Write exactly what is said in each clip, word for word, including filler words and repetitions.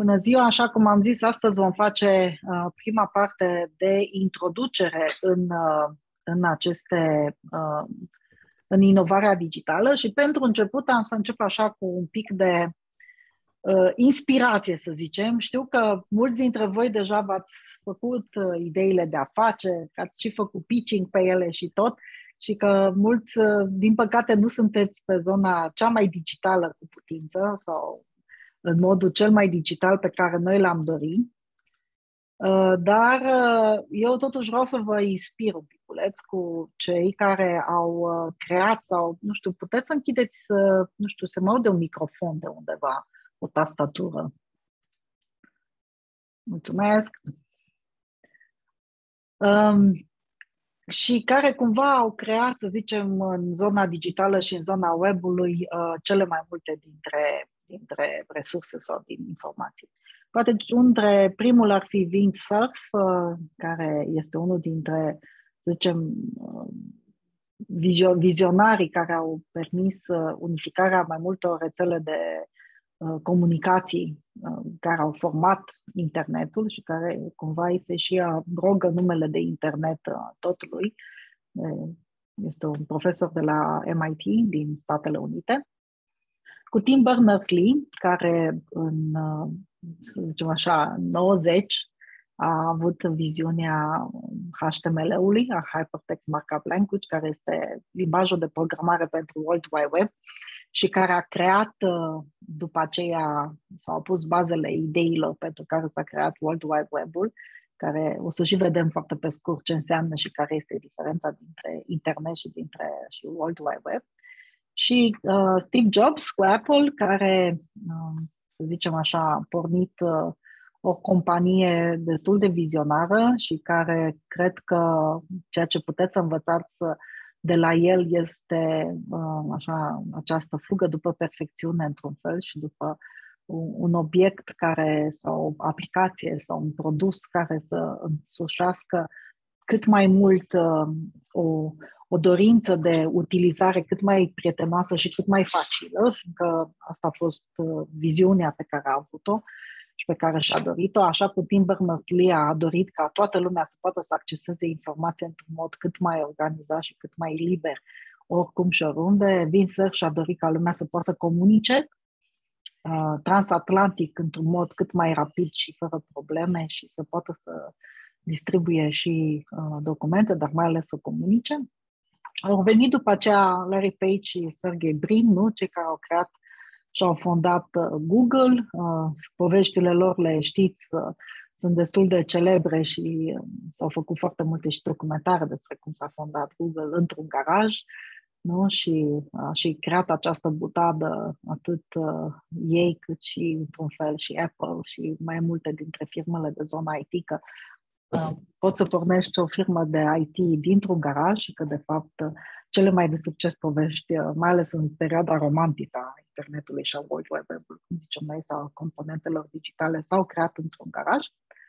Bună ziua! Așa cum am zis, astăzi vom face uh, prima parte de introducere în, uh, în aceste, uh, în inovarea digitală și pentru început am să încep așa cu un pic de uh, inspirație, să zicem. Știu că mulți dintre voi deja v-ați făcut uh, ideile de afaceri, că ați și făcut pitching pe ele și tot, și că mulți, uh, din păcate, nu sunteți pe zona cea mai digitală cu putință sau în modul cel mai digital pe care noi l-am dorit. Dar eu totuși vreau să vă inspir un piculeț cu cei care au creat sau, nu știu, puteți să închideți, nu știu, să mă aude un microfon de undeva, o tastatură. Mulțumesc! Um, și care cumva au creat, să zicem, în zona digitală și în zona web-ului uh, cele mai multe dintre dintre resurse sau din informații. Poate între primul ar fi Windsurf, care este unul dintre, să zicem, vizionarii care au permis unificarea mai multor rețele de comunicații care au format internetul și care cumva îi se și rogă numele de internet totului. Este un profesor de la M I T din Statele Unite. Cu Tim Berners-Lee, care în, să zicem așa, nouăzeci a avut viziunea H T M L-ului, a Hypertext Markup Language, care este limbajul de programare pentru World Wide Web și care a creat, după aceea, s-au pus bazele ideilor pentru care s-a creat World Wide Web-ul, care o să și vedem foarte pe scurt ce înseamnă și care este diferența dintre internet și dintre și World Wide Web. Și uh, Steve Jobs cu Apple, care, uh, să zicem așa, a pornit uh, o companie destul de vizionară și care cred că ceea ce puteți să învățați de la el este uh, așa, această fugă după perfecțiune într-un fel și după un, un obiect care, sau o aplicație sau un produs care să însușească cât mai mult uh, o o dorință de utilizare cât mai prietenoasă și cât mai facilă, fiindcă asta a fost viziunea pe care a avut-o și pe care și-a dorit-o, așa cum Tim Berners-Lee a dorit ca toată lumea să poată să acceseze informația într-un mod cât mai organizat și cât mai liber, oricum și oriunde. Windsurf și-a dorit ca lumea să poată să comunice uh, transatlantic într-un mod cât mai rapid și fără probleme și să poată să distribuie și uh, documente, dar mai ales să comunice. Au venit după aceea Larry Page și Sergey Brin, nu? Cei care au creat și au fondat Google. Poveștile lor le știți, sunt destul de celebre și s-au făcut foarte multe și documentare despre cum s-a fondat Google într-un garaj, nu? Și a și creat această butadă atât ei cât și într-un fel și Apple și mai multe dintre firmele de zona I T, că poți să pornești o firmă de I T dintr-un garaj și că, de fapt, cele mai de succes povești, mai ales în perioada romantică a internetului și a World Wide Web-ului, cum zicem noi, sau componentelor digitale, s-au creat într-un garaj,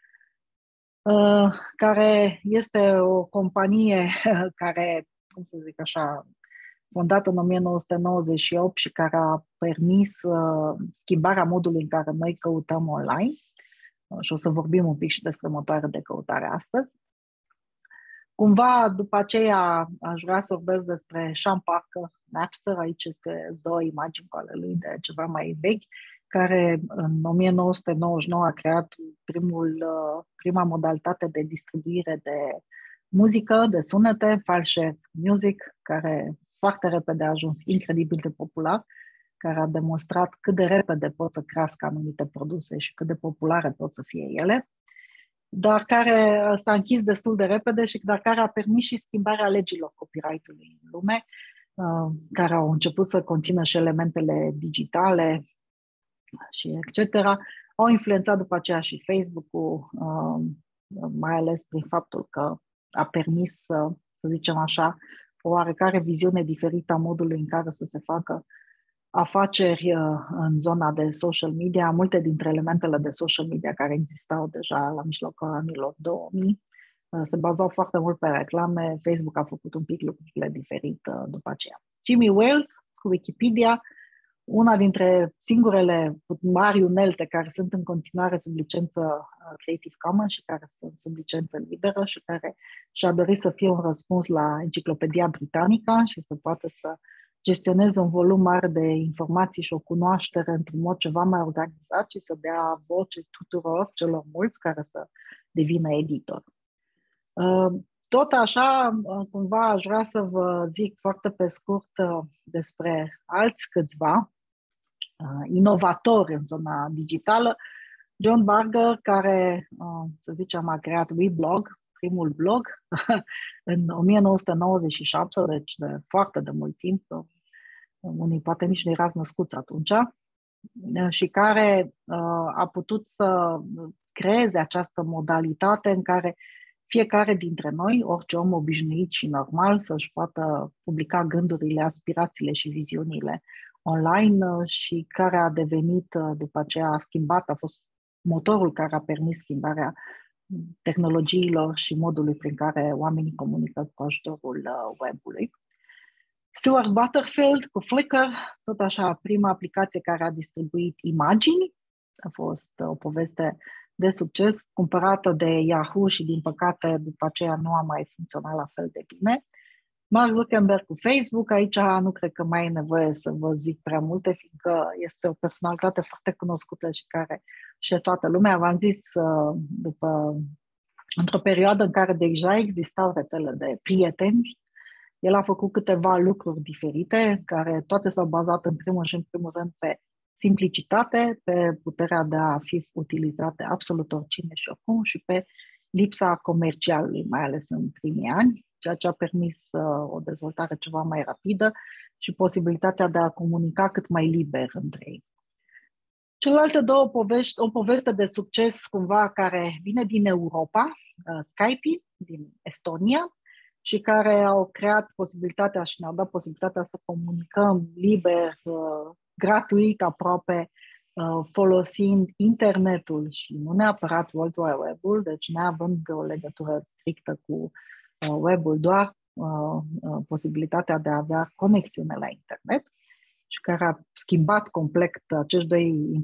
care este o companie care, cum să zic așa, fondată în o mie nouă sute nouăzeci și opt și care a permis schimbarea modului în care noi căutăm online. Și o să vorbim un pic și despre motoare de căutare astăzi. Cumva, după aceea, aș vrea să vorbesc despre Sean Parker, Napster. Aici este două imagini cu ale lui de ceva mai vechi, care în o mie nouă sute nouăzeci și nouă a creat primul, prima modalitate de distribuire de muzică, de sunete, file share music, care foarte repede a ajuns incredibil de popular, care a demonstrat cât de repede pot să crească anumite produse și cât de populare pot să fie ele, dar care s-a închis destul de repede și dar care a permis și schimbarea legilor copyright-ului în lume, care au început să conțină și elementele digitale și et cetera. Au influențat după aceea și Facebook-ul, mai ales prin faptul că a permis, să, să zicem așa, o oarecare viziune diferită a modului în care să se facă afaceri în zona de social media. Multe dintre elementele de social media care existau deja la mijlocul anilor două mii se bazau foarte mult pe reclame. Facebook a făcut un pic lucrurile diferit după aceea. Jimmy Wales cu Wikipedia, una dintre singurele mari unelte care sunt în continuare sub licență Creative Commons și care sunt sub licență liberă și care și-a dorit să fie un răspuns la Enciclopedia Britannica și să poată să gestioneze un volum mare de informații și o cunoaștere într-un mod ceva mai organizat și să dea voce tuturor celor mulți care să devină editor. Tot așa, cumva aș vrea să vă zic foarte pe scurt despre alți câțiva inovatori în zona digitală. John Barger, care, să zicem, a creat Weblog, primul blog, în o mie nouă sute nouăzeci și șapte, deci de foarte de mult timp, unii poate nici nu erați născuți atunci, și care a putut să creeze această modalitate în care fiecare dintre noi, orice om obișnuit și normal, să-și poată publica gândurile, aspirațiile și viziunile online și care a devenit, după aceea, a schimbat, a fost motorul care a permis schimbarea tehnologiilor și modului prin care oamenii comunică cu ajutorul web-ului. Stuart Butterfield cu Flickr, tot așa, prima aplicație care a distribuit imagini, a fost o poveste de succes, cumpărată de Yahoo și, din păcate, după aceea nu a mai funcționat la fel de bine. Mark Zuckerberg cu Facebook, aici nu cred că mai e nevoie să vă zic prea multe, fiindcă este o personalitate foarte cunoscută și care și toată lumea. V-am zis, după, într-o perioadă în care deja existau rețele de prieteni, el a făcut câteva lucruri diferite, care toate s-au bazat în primul și în primul rând pe simplicitate, pe puterea de a fi utilizate absolut oricine și oricum și pe lipsa comercialului, mai ales în primii ani, ceea ce a permis uh, o dezvoltare ceva mai rapidă și posibilitatea de a comunica cât mai liber între ei. Celelalte două povești, o poveste de succes cumva care vine din Europa, uh, Skype, din Estonia, și care au creat posibilitatea și ne-au dat posibilitatea să comunicăm liber, uh, gratuit aproape, uh, folosind internetul și nu neapărat World Wide Web-ul, deci neavând o legătură strictă cu uh, web-ul, doar uh, uh, posibilitatea de a avea conexiune la internet și care a schimbat complet acești doi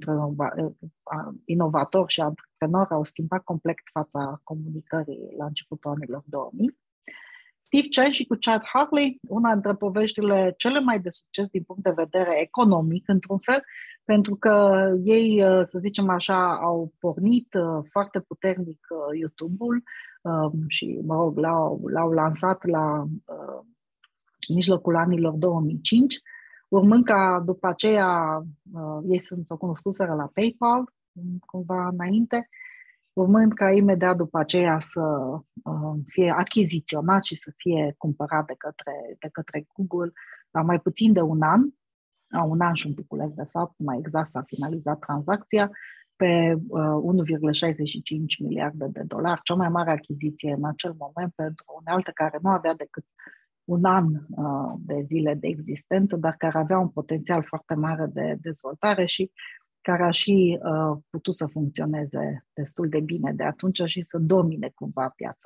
inovatori și antreprenori, au schimbat complet fața comunicării la începutul anilor două mii. Steve Chen și cu Chad Hartley, una dintre poveștile cele mai de succes din punct de vedere economic, într-un fel, pentru că ei, să zicem așa, au pornit foarte puternic YouTube-ul și, mă rog, l-au, l-au lansat la uh, mijlocul anilor două mii cinci, urmând ca după aceea, uh, ei sunt cunoscuseră la PayPal, cumva înainte, urmând ca imediat după aceea să uh, fie achiziționat și să fie cumpărat de către, de către Google la mai puțin de un an, la un an și un piculeț de fapt, mai exact s-a finalizat tranzacția, pe uh, unu virgulă șaizeci și cinci miliarde de dolari, cea mai mare achiziție în acel moment pentru o unealtă care nu avea decât un an uh, de zile de existență, dar care avea un potențial foarte mare de dezvoltare și care a și uh, putut să funcționeze destul de bine de atunci și să domine cumva piața.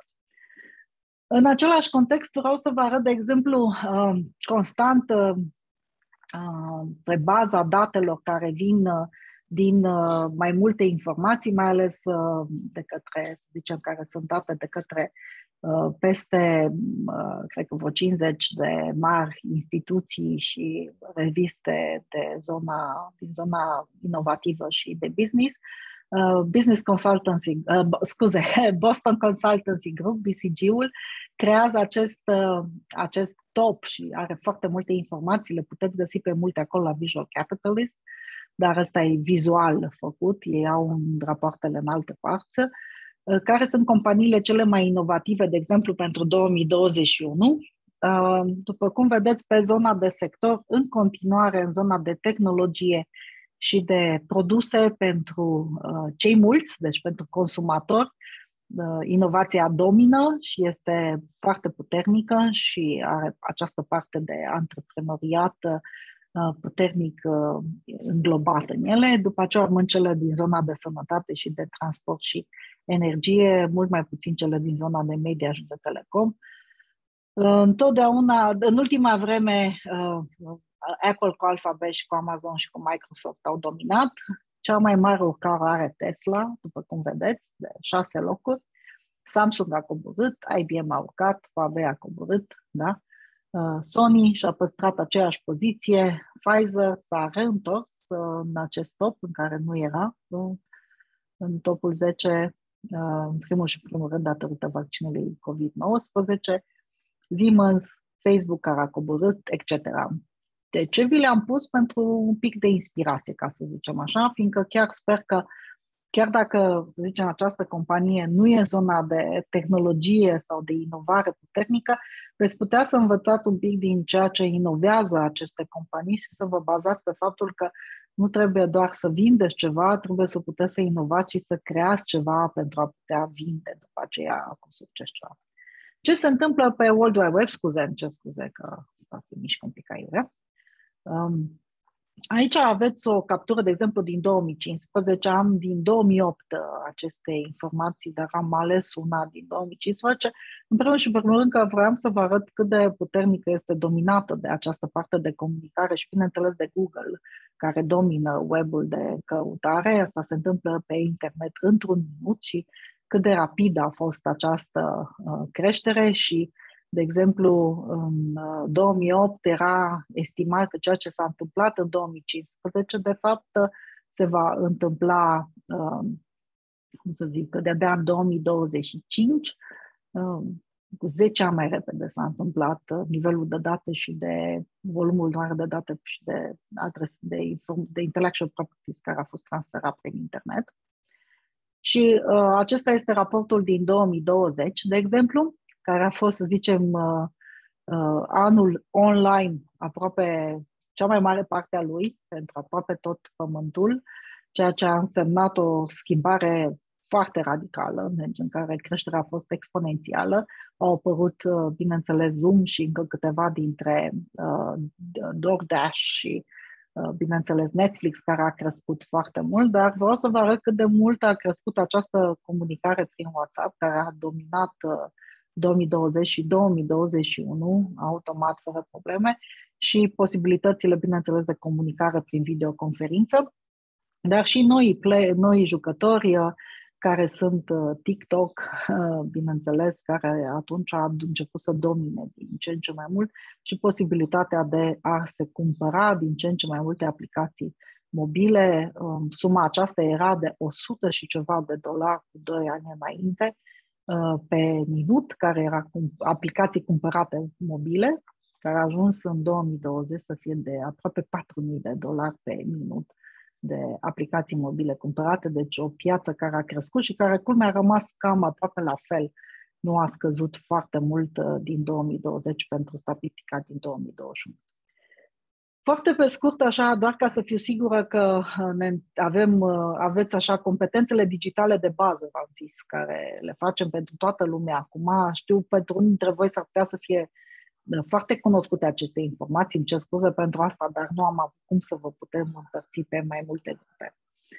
În același context vreau să vă arăt, de exemplu, uh, constant uh, pe baza datelor care vin uh, din uh, mai multe informații, mai ales uh, de către, să zicem, care sunt date de către uh, peste, uh, cred că vreo cincizeci de mari instituții și reviste de zona, din zona inovativă și de business. Uh, Business Consultancy, uh, scuze, Boston Consultancy Group, B C G-ul, creează acest, uh, acest top și are foarte multe informații, le puteți găsi pe multe acolo la Visual Capitalist, dar ăsta e vizual făcut, ei au rapoartele în alte părți, uh, care sunt companiile cele mai inovative, de exemplu, pentru două mii douăzeci și unu. Uh, după cum vedeți, pe zona de sector, în continuare, în zona de tehnologie și de produse pentru uh, cei mulți, deci pentru consumatori, uh, inovația domină și este foarte puternică și are această parte de antreprenoriat uh, puternic uh, înglobat în ele. După aceea urmând cele din zona de sănătate și de transport și energie, mult mai puțin cele din zona de media și de telecom. Uh, întotdeauna, în ultima vreme, uh, Apple cu Alphabet și cu Amazon și cu Microsoft au dominat. Cea mai mare urcare are Tesla, după cum vedeți, de șase locuri. Samsung a coborât, I B M a urcat, Huawei a coborât, da? Sony și-a păstrat aceeași poziție, Pfizer s-a reîntors în acest top în care nu era, în topul zece, în primul și primul rând datorită vaccinului covid nouăsprezece, Siemens, Facebook care a coborât, et cetera. De ce vi le-am pus? Pentru un pic de inspirație, ca să zicem așa, fiindcă chiar sper că chiar dacă, să zicem, această companie nu e zona de tehnologie sau de inovare puternică, veți putea să învățați un pic din ceea ce inovează aceste companii și să vă bazați pe faptul că nu trebuie doar să vindeți ceva, trebuie să puteți să inovați și să creați ceva pentru a putea vinde după aceea cu succes ceva. Ce se întâmplă pe World Wide Web? Scuze, îmi cer scuze că se mișcă un pic aiurea. Um, Aici aveți o captură, de exemplu, din două mii cincisprezece, am din două mii opt aceste informații, dar am ales una din două mii cincisprezece. În primul și primul rând că vreau să vă arăt cât de puternică este dominată de această parte de comunicare și, bineînțeles, de Google, care domină web-ul de căutare. Asta se întâmplă pe internet într-un minut și cât de rapidă a fost această uh, creștere și de exemplu, în două mii opt era estimat că ceea ce s-a întâmplat în două mii cincisprezece, de fapt, se va întâmpla, cum să zic, de-abia în două mii douăzeci și cinci, cu zece ani mai repede s-a întâmplat nivelul de date și de volumul mare de date și de adrese de, de intellectual properties care a fost transferat prin internet. Și uh, acesta este raportul din două mii douăzeci, de exemplu, care a fost, să zicem, uh, uh, anul online, aproape cea mai mare parte a lui, pentru aproape tot pământul, ceea ce a însemnat o schimbare foarte radicală, în care creșterea a fost exponențială. Au apărut, uh, bineînțeles, Zoom și încă câteva dintre uh, DoorDash și, uh, bineînțeles, Netflix, care a crescut foarte mult, dar vreau să vă arăt cât de mult a crescut această comunicare prin WhatsApp, care a dominat uh, două mii douăzeci și două mii douăzeci și unu, automat, fără probleme, și posibilitățile, bineînțeles, de comunicare prin videoconferință, dar și noi, play, noi jucători care sunt TikTok, bineînțeles, care atunci a început să domine din ce în ce mai mult și posibilitatea de a se cumpăra din ce în ce mai multe aplicații mobile. Suma aceasta era de o sută și ceva de dolari cu doi ani înainte, pe minut, care era cu aplicații cumpărate mobile, care a ajuns în două mii douăzeci să fie de aproape patru mii de dolari pe minut de aplicații mobile cumpărate, deci o piață care a crescut și care, culmea, a rămas cam aproape la fel. Nu a scăzut foarte mult din două mii douăzeci pentru statistica din două mii douăzeci și unu. Foarte pe scurt, așa, doar ca să fiu sigură că ne avem, aveți așa competențele digitale de bază, v-am zis, care le facem pentru toată lumea. Acum știu, pentru unii dintre voi s-ar putea să fie foarte cunoscute aceste informații, îmi cer scuze pentru asta, dar nu am avut cum să vă putem împărți pe mai multe grupe.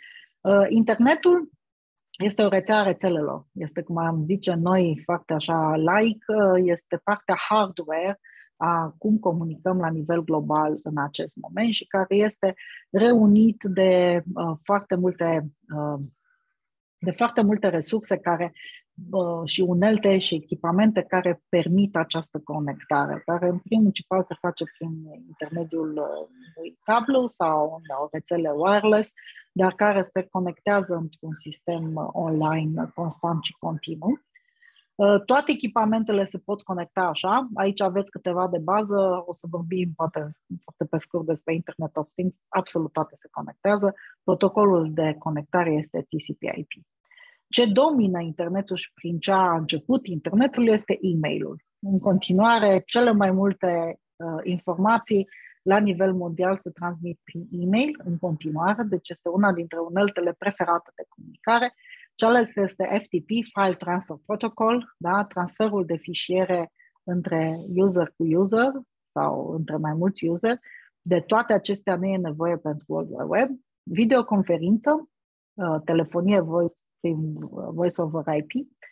Internetul este o rețea a rețelelor. Este, cum am zice noi, foarte așa laic, este partea hardware a cum comunicăm la nivel global în acest moment și care este reunit de uh, foarte multe uh, de foarte multe resurse care, uh, și unelte și echipamente care permit această conectare, care în principal se face prin intermediul unui cablu sau o rețele wireless, dar care se conectează într-un sistem online constant și continuu. Toate echipamentele se pot conecta așa. Aici aveți câteva de bază, o să vorbim poate foarte pe scurt despre Internet of Things, absolut toate se conectează. Protocolul de conectare este T C P I P. Ce domină internetul și prin ce a început internetul este e-mailul. În continuare, cele mai multe uh, informații la nivel mondial se transmit prin e-mail în continuare, deci este una dintre uneltele preferate de comunicare. Cealaltă este F T P, File Transfer Protocol, da? Transferul de fișiere între user cu user sau între mai mulți user. De toate acestea nu e nevoie pentru World Wide Web. Videoconferință, telefonie voice, prin voice over I P,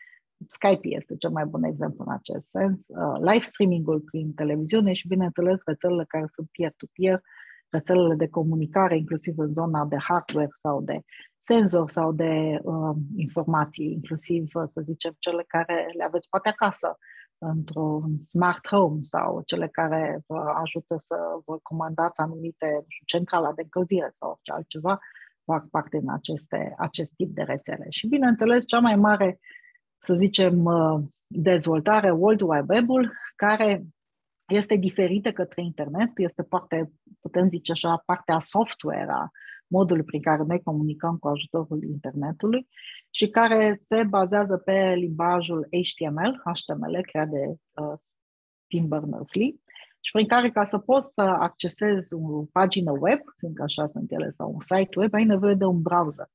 Skype este cel mai bun exemplu în acest sens, uh, live streaming-ul prin televiziune și, bineînțeles, rețelele care sunt peer-to-peer, rețelele de comunicare, inclusiv în zona de hardware sau de senzor sau de uh, informații, inclusiv, să zicem, cele care le aveți poate acasă, într-un smart home sau cele care vă ajută să vă comandați anumite, nu știu, centrala de încălzire sau orice altceva, fac parte din aceste, acest tip de rețele. Și, bineînțeles, cea mai mare, să zicem, dezvoltare, World Wide Web-ul, care este diferită către internet, este parte, putem zice așa, partea software a modului prin care noi comunicăm cu ajutorul internetului și care se bazează pe limbajul H T M L, H T M L creat de uh, Tim Berners-Lee, și prin care, ca să poți să accesezi o pagină web, fiindcă așa sunt ele, sau un site web, ai nevoie de un browser.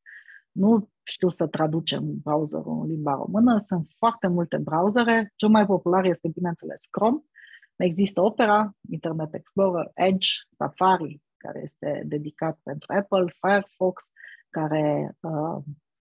Nu știu să traducem browserul în limba română, sunt foarte multe browsere, cel mai popular este, bineînțeles, Chrome, există Opera, Internet Explorer, Edge, Safari, care este dedicat pentru Apple, Firefox, care uh,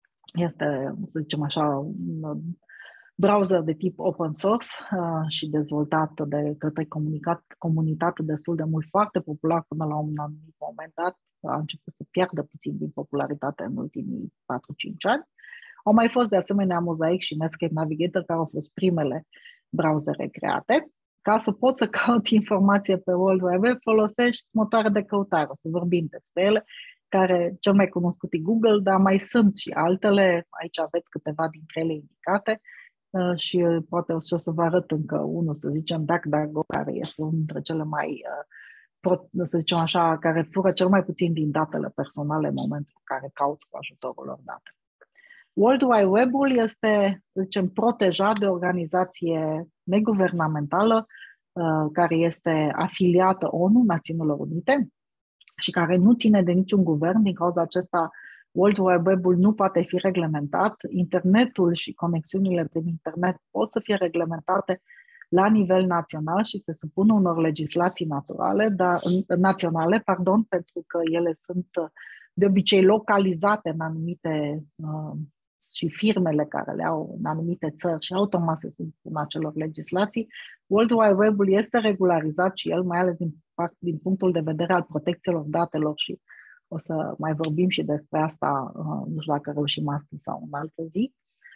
este, să zicem așa, un browser de tip open source uh, și dezvoltat de către comunitate destul de mult, foarte popular până la un anumit moment dat, a început să piardă puțin din popularitate în ultimii patru cinci ani. Au mai fost de asemenea Mosaic și Netscape Navigator, care au fost primele browsere create. Ca să poți să cauți informație pe World Wide Web, folosești motoare de căutare, o să vorbim despre ele, care cel mai cunoscut e Google, dar mai sunt și altele, aici aveți câteva dintre ele indicate uh, și poate o să vă arăt încă unul, să zicem DuckDuckGo, care este unul dintre cele mai, uh, pro, să zicem așa, care fură cel mai puțin din datele personale în momentul în care cauți cu ajutorul lor date. World Wide Web-ul este, să zicem, protejat de o organizație neguvernamentală uh, care este afiliată ONU, Națiunilor Unite, și care nu ține de niciun guvern. Din cauza acesta, World Wide Web-ul nu poate fi reglementat. Internetul și conexiunile prin internet pot să fie reglementate la nivel național și se supun unor legislații naturale, dar, naționale, pardon, pentru că ele sunt de obicei localizate în anumite uh, și firmele care le au în anumite țări și automat se supun acelor legislații. World Wide Web-ul este regularizat și el, mai ales din, din punctul de vedere al protecțiilor datelor și o să mai vorbim și despre asta, uh, nu știu dacă reușim astăzi sau în altă zi.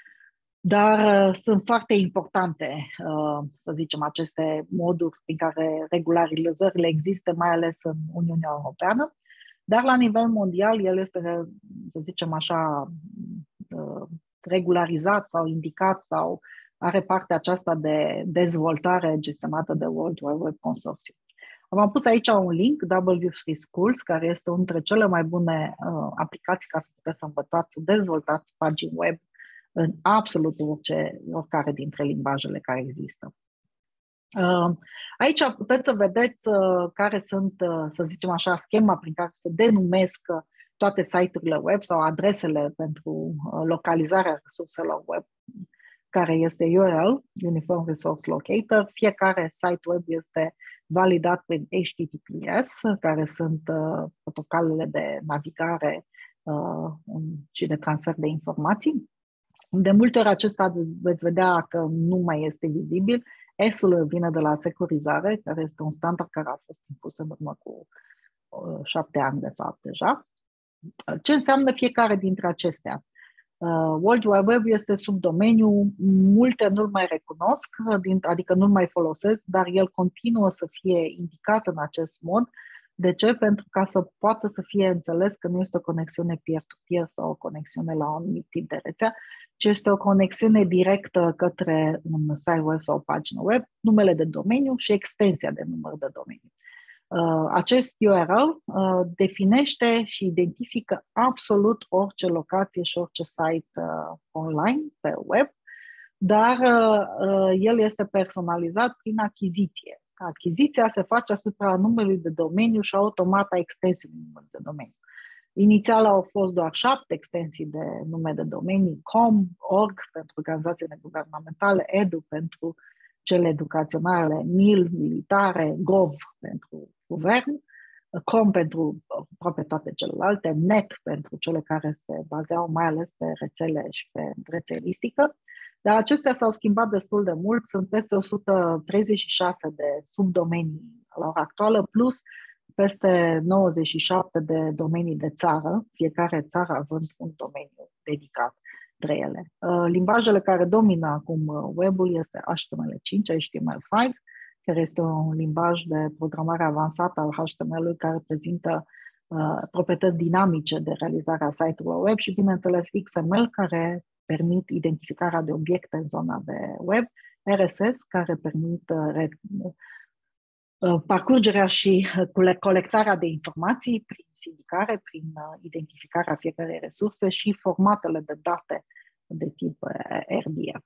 Dar uh, sunt foarte importante, uh, să zicem, aceste moduri prin care regularizările există, mai ales în Uniunea Europeană. Dar la nivel mondial, el este, să zicem așa, regularizat sau indicat sau are partea aceasta de dezvoltare gestionată de World Wide Web Consortium. Am pus aici un link, W trei Schools, care este unul dintre cele mai bune uh, aplicații ca să puteți să învățați, să dezvoltați pagini web în absolut orice, oricare dintre limbajele care există. Aici puteți să vedeți care sunt, să zicem așa, schema prin care se denumesc toate site-urile web sau adresele pentru localizarea resurselor web, care este U R L, Uniform Resource Locator. Fiecare site web este validat prin H T T P S, care sunt protocoalele de navigare și de transfer de informații. De multe ori acesta veți vedea că nu mai este vizibil. S-ul vine de la securizare, care este un standard care a fost impus în urmă cu uh, șapte ani, de fapt, deja. Ce înseamnă fiecare dintre acestea? Uh, World Wide Web este subdomeniu, multe nu-l mai recunosc, adică nu-l mai folosesc, dar el continuă să fie indicat în acest mod. De ce? Pentru ca să poată să fie înțeles că nu este o conexiune peer-to-peer sau o conexiune la un anumit tip de rețea, ci este o conexiune directă către un site web sau o pagină web, numele de domeniu și extensia de număr de domeniu. Uh, acest U R L uh, definește și identifică absolut orice locație și orice site uh, online pe web, dar uh, el este personalizat prin achiziție. Achiziția se face asupra numelui de domeniu și automat a extensiei numelui de domeniu. Inițial au fost doar șapte extensii de nume de domenii, com, org pentru organizații neguvernamentale, edu pentru cele educaționale, mil, militare, gov pentru guvern, com pentru aproape toate celelalte, net pentru cele care se bazeau mai ales pe rețele și pe rețelistică Dar acestea s-au schimbat destul de mult, sunt peste o sută treizeci și șase de subdomenii la ora actuală, plus peste nouăzeci și șapte de domenii de țară, fiecare țară având un domeniu dedicat între ele. Limbajele care domină acum web-ul este H T M L cinci, H T M L cinci, care este un limbaj de programare avansată al H T M L-ului care prezintă uh, proprietăți dinamice de realizare a site-urilor web și, bineînțeles, X M L, care permit identificarea de obiecte în zona de web, R S S, care permit uh, parcurgerea și colectarea de informații prin sindicare, prin identificarea fiecarei resurse și formatele de date de tip R D F.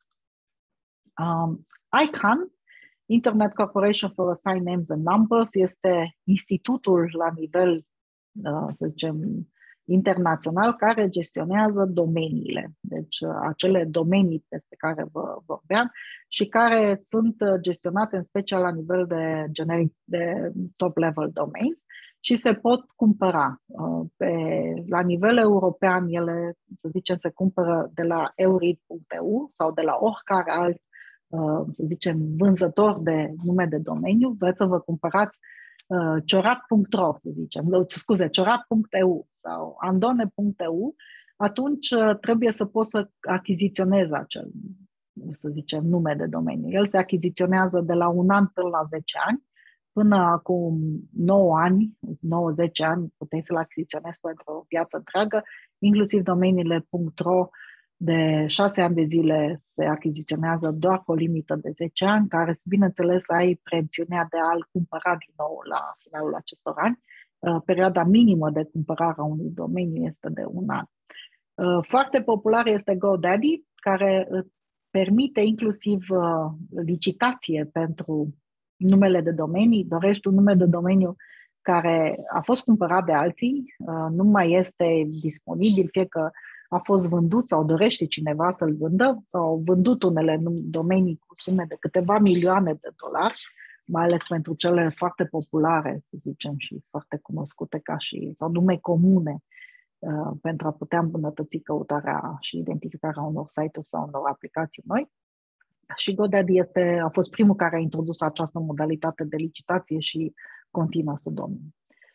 Um, I C A N, Internet Corporation for Assigned Names and Numbers, este institutul la nivel, să zicem, internațional care gestionează domeniile, deci acele domenii despre care vă vorbeam și care sunt gestionate în special la nivel de generic, de top-level domains și se pot cumpăra. Pe, la nivel european, ele, să zicem, se cumpără de la eurid punct e u sau de la oricare alt, să zicem, vânzător de nume de domeniu. Vreți să vă cumpărați Uh, ciorap punct ro, să zicem, scuze, ciorap punct e u sau andone punct e u, atunci uh, trebuie să poți să achiziționezi acel, să zicem, nume de domeniu. El se achiziționează de la un an până la zece ani, până acum nouă ani, nouă zece ani, puteai să-l achiziționezi pentru o viață întreagă, inclusiv domeniile .ro de șase ani de zile se achiziționează doar cu o limită de zece ani, care, bineînțeles, ai preemțiunea de a-l cumpăra din nou la finalul acestor ani. Perioada minimă de cumpărare a unui domeniu este de un an. Foarte popular este GoDaddy, care permite inclusiv licitație pentru numele de domenii. Dorești un nume de domeniu care a fost cumpărat de alții, nu mai este disponibil, fie că a fost vândut sau dorește cineva să-l vândă, sau au vândut unele domenii cu sume de câteva milioane de dolari, mai ales pentru cele foarte populare, să zicem, și foarte cunoscute ca și, sau nume comune, uh, pentru a putea îmbunătăți căutarea și identificarea unor site-uri sau unor aplicații noi. Și GoDaddy este, a fost primul care a introdus această modalitate de licitație și continuă să domine.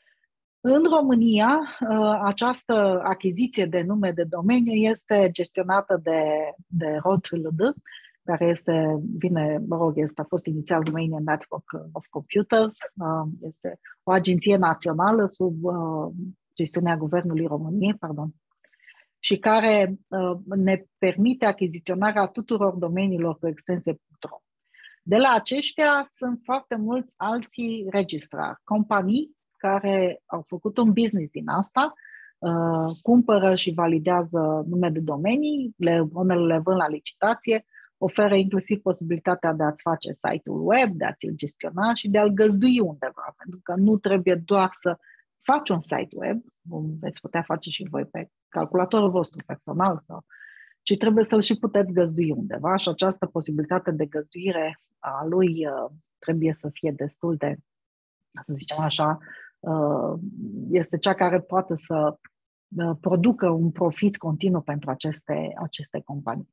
În România, această achiziție de nume de domeniu este gestionată de, de R O T L D, care este, vine, mă rog, este, a fost inițial Romanian Network of Computers, este o agenție națională sub gestiunea Guvernului României, pardon, și care ne permite achiziționarea tuturor domeniilor cu extensie .ro. De la aceștia sunt foarte mulți alții registrari, companii care au făcut un business din asta, uh, cumpără și validează nume de domenii, le, unele le vând la licitație, oferă inclusiv posibilitatea de a-ți face site-ul web, de a-ți-l gestiona și de a-l găzdui undeva, pentru că nu trebuie doar să faci un site web, cum veți putea face și voi pe calculatorul vostru personal, sau, ci trebuie să-l și puteți găzdui undeva și această posibilitate de găzduire a lui uh, trebuie să fie destul de, să zicem așa, este cea care poate să producă un profit continuu pentru aceste, aceste companii.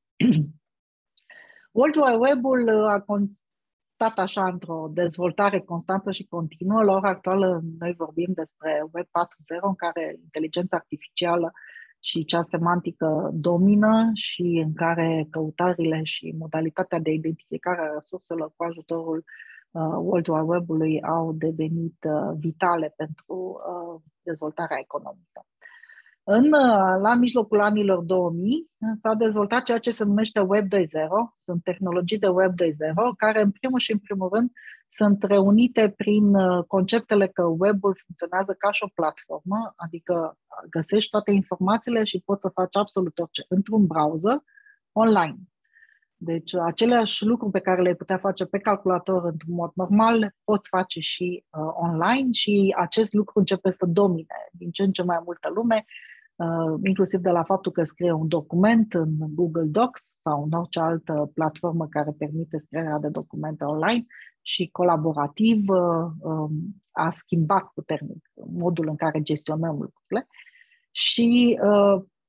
World Wide Web-ul a constat așa într-o dezvoltare constantă și continuă. La ora actuală noi vorbim despre Web patru punct zero, în care inteligența artificială și cea semantică domină și în care căutările și modalitatea de identificare a resurselor cu ajutorul World Wide Web-ului au devenit uh, vitale pentru uh, dezvoltarea economică. În, uh, la mijlocul anilor două mii s-a dezvoltat ceea ce se numește Web doi punct zero, sunt tehnologii de Web doi punct zero, care în primul și în primul rând sunt reunite prin uh, conceptele că web-ul funcționează ca și o platformă, adică găsești toate informațiile și poți să faci absolut orice într-un browser online. Deci aceleași lucruri pe care le putea face pe calculator într-un mod normal, le poți face și uh, online și acest lucru începe să domine din ce în ce mai multă lume, uh, inclusiv de la faptul că scrie un document în Google Docs sau în orice altă platformă care permite scrierea de documente online și colaborativ uh, uh, a schimbat puternic modul în care gestionăm lucrurile. Și uh,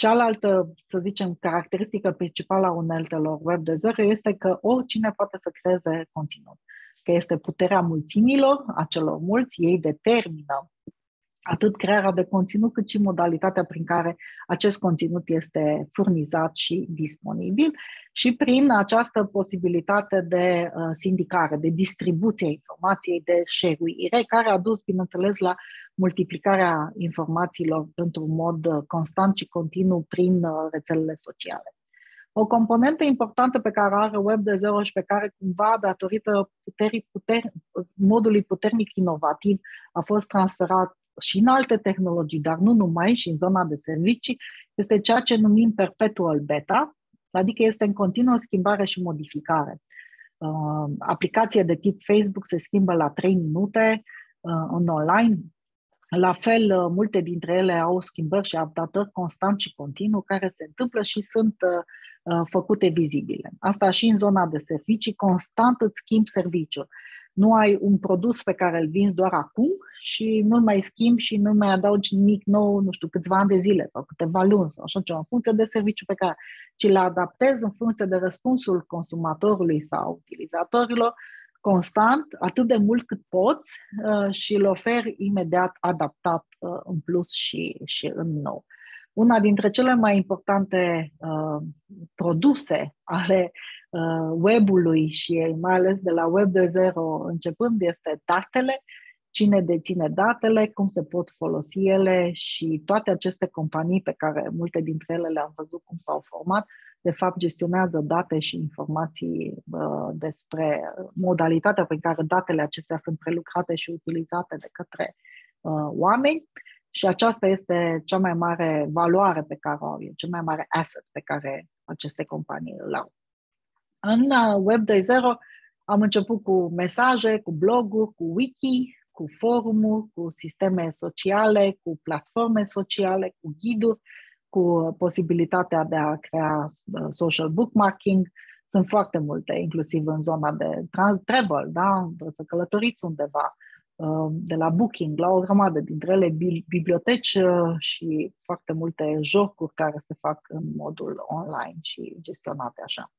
Cealaltă, să zicem, caracteristică principală a uneltelor Web doi punct zero este că oricine poate să creeze conținut, că este puterea mulțimilor, a celor mulți, ei determină atât crearea de conținut, cât și modalitatea prin care acest conținut este furnizat și disponibil și prin această posibilitate de uh, sindicare, de distribuție a informației, de share-uire, care a dus, bineînțeles, la multiplicarea informațiilor într-un mod uh, constant și continuu prin uh, rețelele sociale. O componentă importantă pe care are Web doi punct zero și pe care cumva, datorită puterii, puter, modului puternic inovativ, a fost transferat și în alte tehnologii, dar nu numai, și în zona de servicii, este ceea ce numim perpetual beta, adică este în continuă schimbare și modificare. Uh, aplicația de tip Facebook se schimbă la trei minute uh, în online. La fel, uh, multe dintre ele au schimbări și adaptări constant și continuu care se întâmplă și sunt uh, făcute vizibile. Asta și în zona de servicii, constant îți schimbi serviciul. Nu ai un produs pe care îl vinzi doar acum și nu-l mai schimbi și nu mai adaugi nimic nou, nu știu, câțiva ani de zile sau câteva luni sau așa ceva, în funcție de serviciu pe care, ci le adaptezi în funcție de răspunsul consumatorului sau utilizatorilor, constant, atât de mult cât poți uh, și îl oferi imediat adaptat uh, în plus și, și în nou. Una dintre cele mai importante uh, produse ale uh, web-ului și mai ales de la Web doi punct zero începând este datele, cine deține datele, cum se pot folosi ele și toate aceste companii pe care multe dintre ele le-am văzut cum s-au format, de fapt gestionează date și informații uh, despre modalitatea prin care datele acestea sunt prelucrate și utilizate de către uh, oameni. Și aceasta este cea mai mare valoare pe care o au, cel mai mare asset pe care aceste companii îl au. În Web doi punct zero am început cu mesaje, cu bloguri, cu wiki, cu forumuri, cu sisteme sociale, cu platforme sociale, cu ghiduri, cu posibilitatea de a crea social bookmarking. Sunt foarte multe, inclusiv în zona de travel, da? Vreți să călătoriți undeva, de la Booking la o grămadă dintre ele, biblioteci și foarte multe jocuri care se fac în modul online și gestionate așa.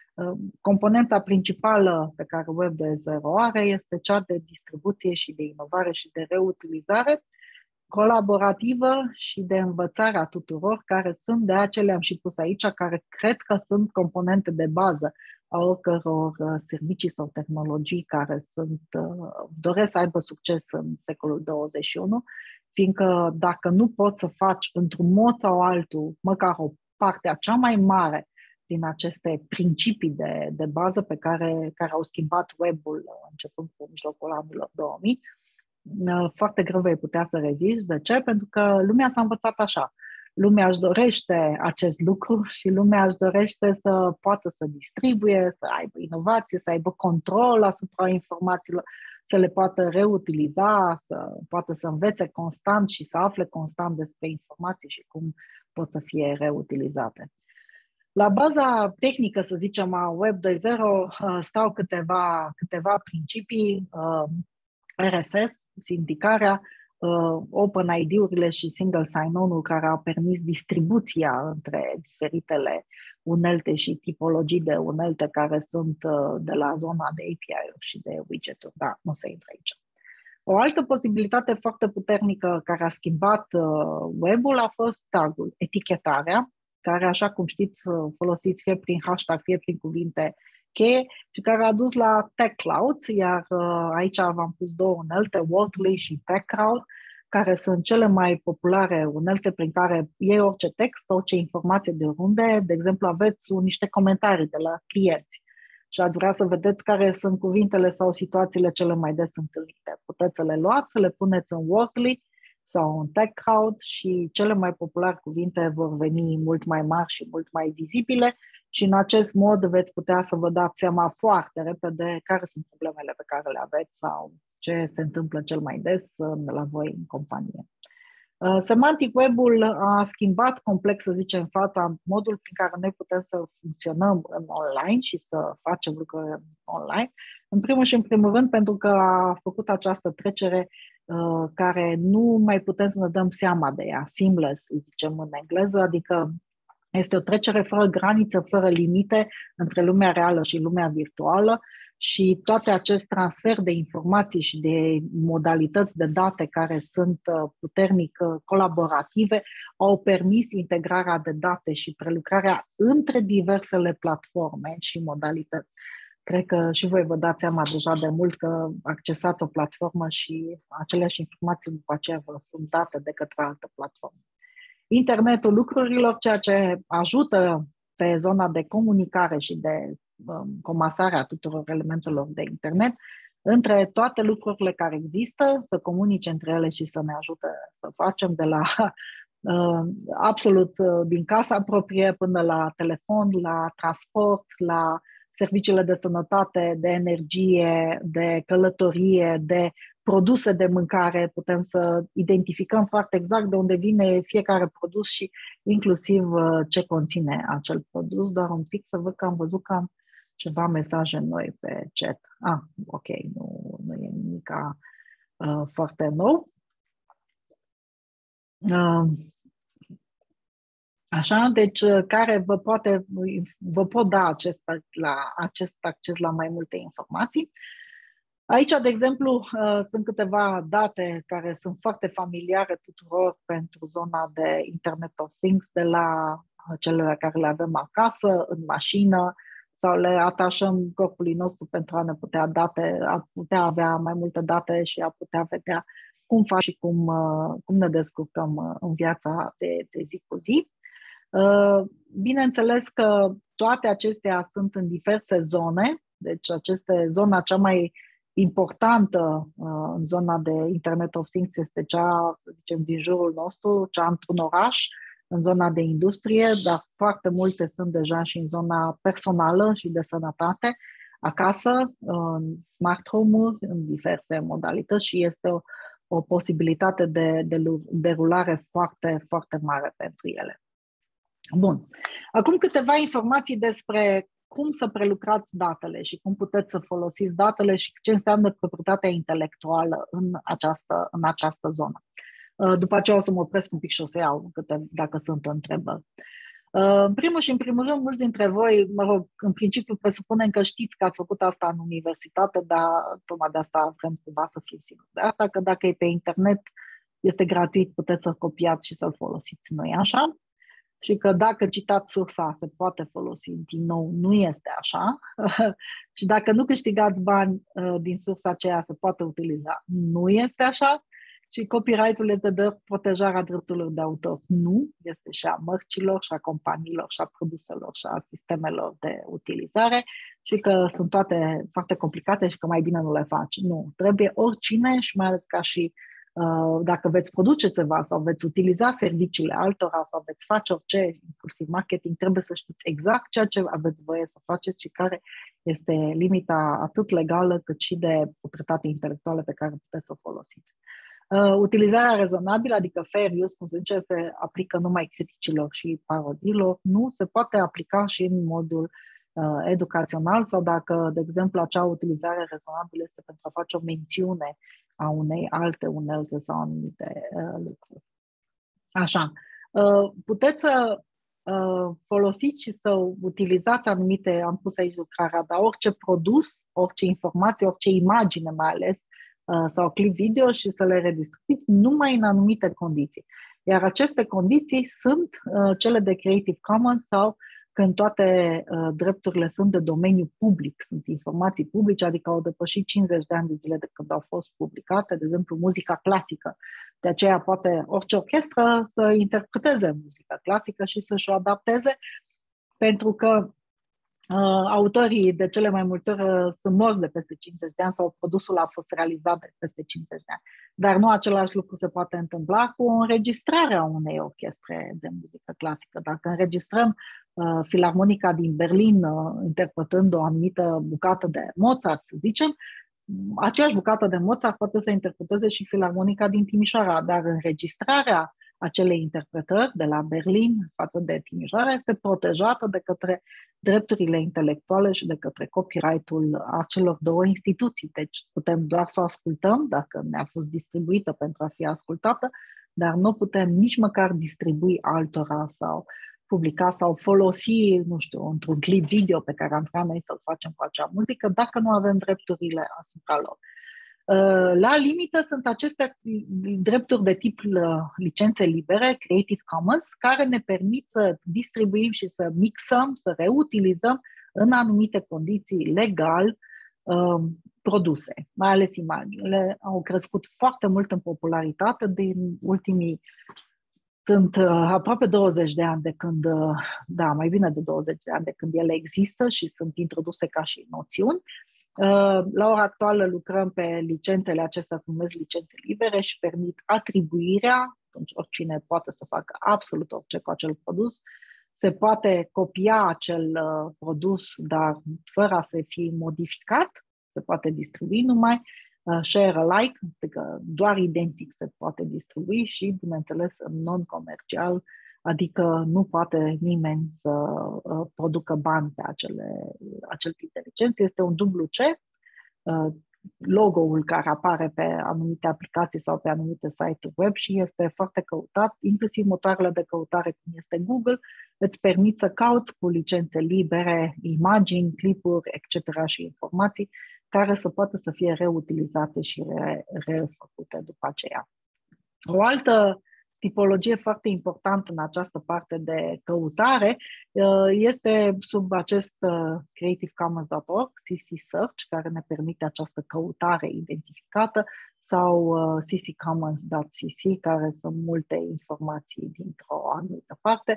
Componenta principală pe care Web doi punct zero are este cea de distribuție și de inovare și de reutilizare colaborativă și de învățare a tuturor, care sunt, de aceea le-am și pus aici, care cred că sunt componente de bază a oricăror servicii sau tehnologii care sunt, doresc să aibă succes în secolul douăzeci și unu, fiindcă dacă nu poți să faci într-un mod sau altul, măcar o parte a cea mai mare din aceste principii de, de bază pe care, care au schimbat web-ul începând cu mijlocul anilor două mii, foarte greu vei putea să reziști. De ce? Pentru că lumea s-a învățat așa. Lumea își dorește acest lucru și lumea își dorește să poată să distribuie, să aibă inovație, să aibă control asupra informațiilor, să le poată reutiliza, să poată să învețe constant și să afle constant despre informații și cum pot să fie reutilizate. La baza tehnică, să zicem, a Web doi punct zero stau câteva, câteva principii, R S S, sindicarea, Open I D-urile și Single Sign-On-ul care au permis distribuția între diferitele unelte și tipologii de unelte care sunt de la zona de A P I-uri și de widget-uri, dar nu se intră aici. O altă posibilitate foarte puternică care a schimbat web-ul a fost tag-ul, etichetarea, care, așa cum știți, folosiți fie prin hashtag, fie prin cuvinte cheie și care a dus la TechCloud, iar aici v-am pus două unelte, Wordly și TechCrowd, care sunt cele mai populare unelte prin care iei orice text, orice informație de oriunde. De exemplu, aveți niște comentarii de la clienți și ați vrea să vedeți care sunt cuvintele sau situațiile cele mai des întâlnite. Puteți să le luați, să le puneți în Wordly sau în TechCrowd și cele mai populare cuvinte vor veni mult mai mari și mult mai vizibile și în acest mod veți putea să vă dați seama foarte repede care sunt problemele pe care le aveți sau ce se întâmplă cel mai des la voi în companie. Semantic Web-ul a schimbat complex, să zicem, fața modul prin care noi putem să funcționăm în online și să facem lucruri online. În primul și în primul rând pentru că a făcut această trecere care nu mai putem să ne dăm seama de ea, seamless, zicem în engleză, adică este o trecere fără graniță, fără limite între lumea reală și lumea virtuală și toate acest transfer de informații și de modalități de date care sunt puternic colaborative au permis integrarea de date și prelucrarea între diversele platforme și modalități. Cred că și voi vă dați seama deja de mult că accesați o platformă și aceleași informații după aceea vă sunt date de către altă platformă. Internetul lucrurilor, ceea ce ajută pe zona de comunicare și de um, comasarea tuturor elementelor de internet, între toate lucrurile care există, să comunice între ele și să ne ajute să facem de la uh, absolut uh, din casa proprie până la telefon, la transport, la serviciile de sănătate, de energie, de călătorie, de produse de mâncare, putem să identificăm foarte exact de unde vine fiecare produs și inclusiv ce conține acel produs. Doar un pic să văd că am văzut că am ceva mesaje noi pe chat. Ah, ok, nu, nu e nimic uh, foarte nou. Uh, Așa, deci care vă, poate, vă pot da acest, la, acest acces la mai multe informații. Aici, de exemplu, sunt câteva date care sunt foarte familiare tuturor pentru zona de Internet of Things, de la cele care le avem acasă, în mașină, sau le atașăm corpului nostru pentru a ne putea, date, a putea avea mai multe date și a putea vedea cum fac și cum, cum ne descurcăm în viața de, de zi cu zi. Bineînțeles că toate acestea sunt în diverse zone, deci aceste zona cea mai importantă în zona de Internet of Things este cea, să zicem, din jurul nostru, cea într-un oraș, în zona de industrie, dar foarte multe sunt deja și în zona personală și de sănătate, acasă, în smart home-uri, în diverse modalități și este o, o posibilitate de, de derulare foarte, foarte mare pentru ele. Bun. Acum câteva informații despre cum să prelucrați datele și cum puteți să folosiți datele și ce înseamnă proprietatea intelectuală în această, în această zonă. După aceea o să mă opresc un pic și o să iau câte, dacă sunt întrebări. În primul și în primul rând, mulți dintre voi, mă rog, în principiu presupunem că știți că ați făcut asta în universitate, dar tocmai de asta vrem cumva să fim siguri. De asta că dacă e pe internet, este gratuit, puteți să-l copiați și să-l folosiți. Nu-i așa? Și că dacă citați sursa, se poate folosi din nou, nu este așa. Și dacă nu câștigați bani din sursa aceea, se poate utiliza, nu este așa. Și copyright-ul este de protejarea drepturilor de autor. Nu, este și a mărcilor, și a companiilor, și a produselor, și a sistemelor de utilizare și că sunt toate foarte complicate și că mai bine nu le faci. Nu, trebuie oricine și mai ales ca și uh, dacă veți produce ceva sau veți utiliza serviciile altora sau veți face orice, inclusiv marketing, trebuie să știți exact ceea ce aveți voie să faceți și care este limita atât legală cât și de proprietate intelectuală pe care puteți să o folosiți. Uh, utilizarea rezonabilă, adică fair use, cum se zice, se aplică numai criticilor și parodiilor, nu se poate aplica și în modul uh, educațional sau dacă, de exemplu, acea utilizare rezonabilă este pentru a face o mențiune a unei alte unelte sau anumite uh, lucruri. Așa, uh, puteți să uh, folosiți și să utilizați anumite, am pus aici lucrarea, dar orice produs, orice informație, orice imagine mai ales, sau clip video și să le redistribuiți numai în anumite condiții. Iar aceste condiții sunt uh, cele de Creative Commons sau când toate uh, drepturile sunt de domeniu public, sunt informații publice, adică au depășit cincizeci de ani de zile de când au fost publicate, de exemplu muzica clasică. De aceea poate orice orchestră să interpreteze muzica clasică și să-și o adapteze, pentru că Uh, autorii de cele mai multe ori uh, sunt morți de peste cincizeci de ani sau produsul a fost realizat de peste cincizeci de ani. Dar nu același lucru se poate întâmpla cu înregistrarea unei orchestre de muzică clasică. Dacă înregistrăm uh, Filarmonica din Berlin uh, interpretând o anumită bucată de Mozart, să zicem, aceeași bucată de Mozart poate să interpreteze și Filarmonica din Timișoara, dar înregistrarea acelei interpretări de la Berlin față de Timișoara este protejată de către drepturile intelectuale și de către copyright-ul acelor două instituții. Deci putem doar să o ascultăm dacă ne-a fost distribuită pentru a fi ascultată, dar nu putem nici măcar distribui altora sau publica sau folosi, nu știu, într-un clip video pe care am vrea noi să-l facem cu acea muzică, dacă nu avem drepturile asupra lor. La limită sunt aceste drepturi de tip licențe libere, Creative Commons, care ne permit să distribuim și să mixăm, să reutilizăm în anumite condiții legal produse, mai ales imaginile. Au crescut foarte mult în popularitate din ultimii, sunt aproape douăzeci de ani de când, da, mai bine de douăzeci de ani de când ele există și sunt introduse ca și noțiuni. La ora actuală lucrăm pe licențele acestea, se numesc licențe libere și permit atribuirea, atunci oricine poate să facă absolut orice cu acel produs. Se poate copia acel produs, dar fără a se fi modificat, se poate distribui numai, share alike, adică doar identic se poate distribui și, bineînțeles, non-comercial, adică nu poate nimeni să uh, producă bani pe acele, acel tip de licențe. Este un dublu C, uh, logo-ul care apare pe anumite aplicații sau pe anumite site-uri web și este foarte căutat, inclusiv motoarele de căutare cum este Google, îți permit să cauți cu licențe libere imagini, clipuri, et cetera și informații care să poată să fie reutilizate și re, refăcute după aceea. O altă tipologie foarte importantă în această parte de căutare este sub acest creative commons dot org, C C Search, care ne permite această căutare identificată, sau C C commons dot C C, care sunt multe informații dintr-o anumită parte.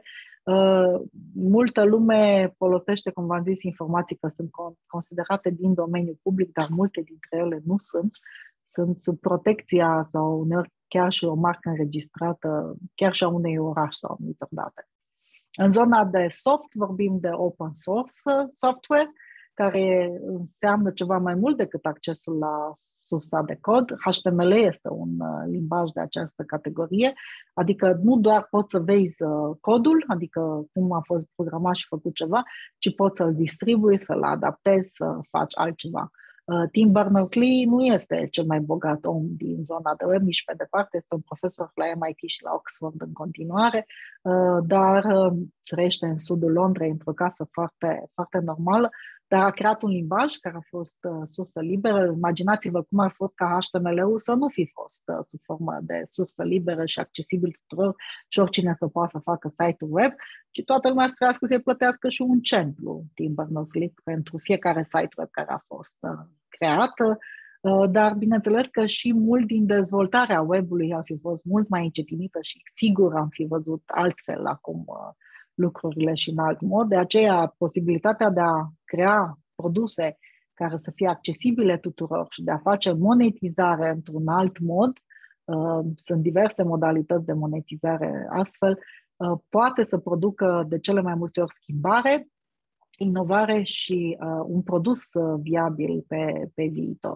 Multă lume folosește, cum v-am zis, informații că sunt considerate din domeniul public, dar multe dintre ele nu sunt. Sunt sub protecția sau uneori chiar și o marcă înregistrată, chiar și a unei oraș sau anumitor date. În zona de soft vorbim de open source software, care înseamnă ceva mai mult decât accesul la sursa de cod. H T M L este un limbaj de această categorie, adică nu doar poți să vezi codul, adică cum a fost programat și făcut ceva, ci poți să-l distribui, să-l adaptezi, să faci altceva. Tim Berners-Lee nu este cel mai bogat om din zona de web, nici pe departe, este un profesor la M I T și la Oxford în continuare, dar trăiește în sudul Londrei într-o casă foarte, foarte normală, dar a creat un limbaj care a fost sursă liberă. Imaginați-vă cum ar fost ca H T M L-ul să nu fi fost sub formă de sursă liberă și accesibil tuturor și oricine să poată să facă site-ul web, ci toată lumea să trească să-i plătească și un cent lui Tim Berners-Lee pentru fiecare site web care a fost creat. Dar bineînțeles că și mult din dezvoltarea web-ului ar fi fost mult mai încetinită și sigur am fi văzut altfel acum lucrurile și în alt mod. De aceea, posibilitatea de a crea produse care să fie accesibile tuturor și de a face monetizare într-un alt mod, uh, sunt diverse modalități de monetizare astfel, uh, poate să producă de cele mai multe ori schimbare, inovare și uh, un produs uh, viabil pe, pe viitor.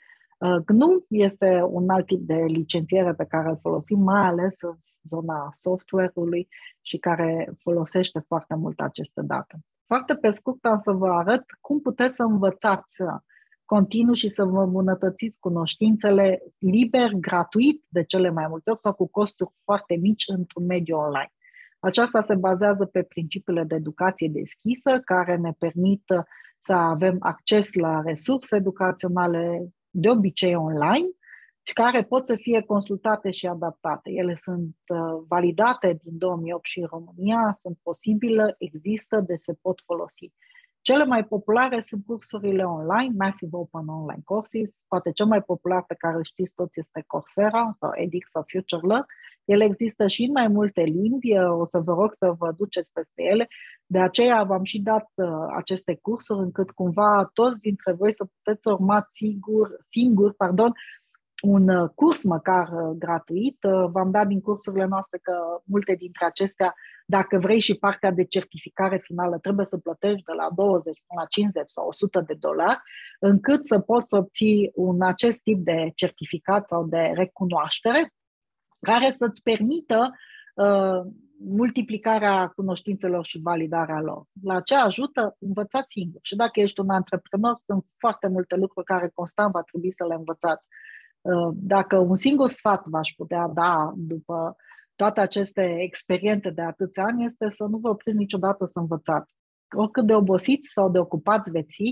G N U este un alt tip de licențiere pe care îl folosim, mai ales în zona software-ului și care folosește foarte mult aceste date. Foarte pe scurt am să vă arăt cum puteți să învățați continuu și să vă îmbunătățiți cunoștințele liber, gratuit de cele mai multe ori sau cu costuri foarte mici într-un mediu online. Aceasta se bazează pe principiile de educație deschisă care ne permit să avem acces la resurse educaționale de obicei online și care pot să fie consultate și adaptate. Ele sunt uh, validate din două mii opt și în România, sunt posibile, există, deci se pot folosi. Cele mai populare sunt cursurile online, Massive Open Online Courses, poate cel mai popular pe care îl știți toți este Coursera sau edX sau FutureLearn. Ele există și în mai multe limbi, o să vă rog să vă duceți peste ele, de aceea v-am și dat uh, aceste cursuri încât cumva toți dintre voi să puteți urma sigur, singur pardon, un curs măcar gratuit. V-am dat din cursurile noastre că multe dintre acestea, dacă vrei și partea de certificare finală, trebuie să plătești de la douăzeci până la cincizeci sau o sută de dolari, încât să poți să obții un acest tip de certificat sau de recunoaștere care să-ți permită uh, multiplicarea cunoștințelor și validarea lor. La ce ajută? Învățați singur. Și dacă ești un antreprenor, sunt foarte multe lucruri care constant va trebui să le învățați. Uh, dacă un singur sfat v-aș putea da după toate aceste experiențe de atâția ani este să nu vă opriți niciodată să învățați. Oricât de obosiți sau de ocupați veți fi,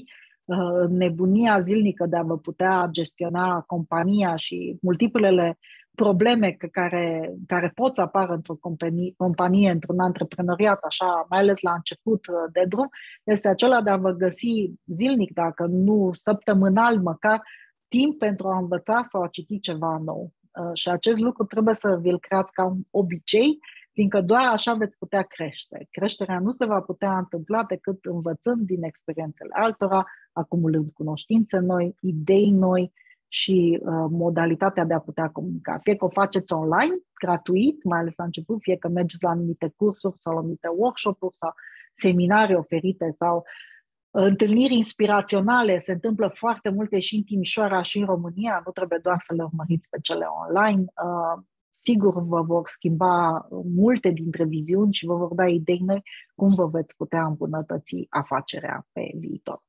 nebunia zilnică de a vă putea gestiona compania și multiplele probleme care, care pot să apară într-o companie, companie, într-un antreprenoriat, așa, mai ales la început de drum, este acela de a vă găsi zilnic, dacă nu săptămânal măcar, timp pentru a învăța sau a citi ceva nou. Și acest lucru trebuie să vi-l creați ca un obicei, fiindcă doar așa veți putea crește. Creșterea nu se va putea întâmpla decât învățând din experiențele altora, acumulând cunoștințe noi, idei noi și uh, modalitatea de a putea comunica. Fie că o faceți online, gratuit, mai ales la început, fie că mergeți la anumite cursuri sau la anumite workshop-uri sau seminarii oferite sau întâlniri inspiraționale, se întâmplă foarte multe și în Timișoara și în România, nu trebuie doar să le urmăriți pe cele online. Uh, sigur vă vor schimba multe dintre viziuni și vă vor da idei noi cum vă veți putea îmbunătăți afacerea pe viitor.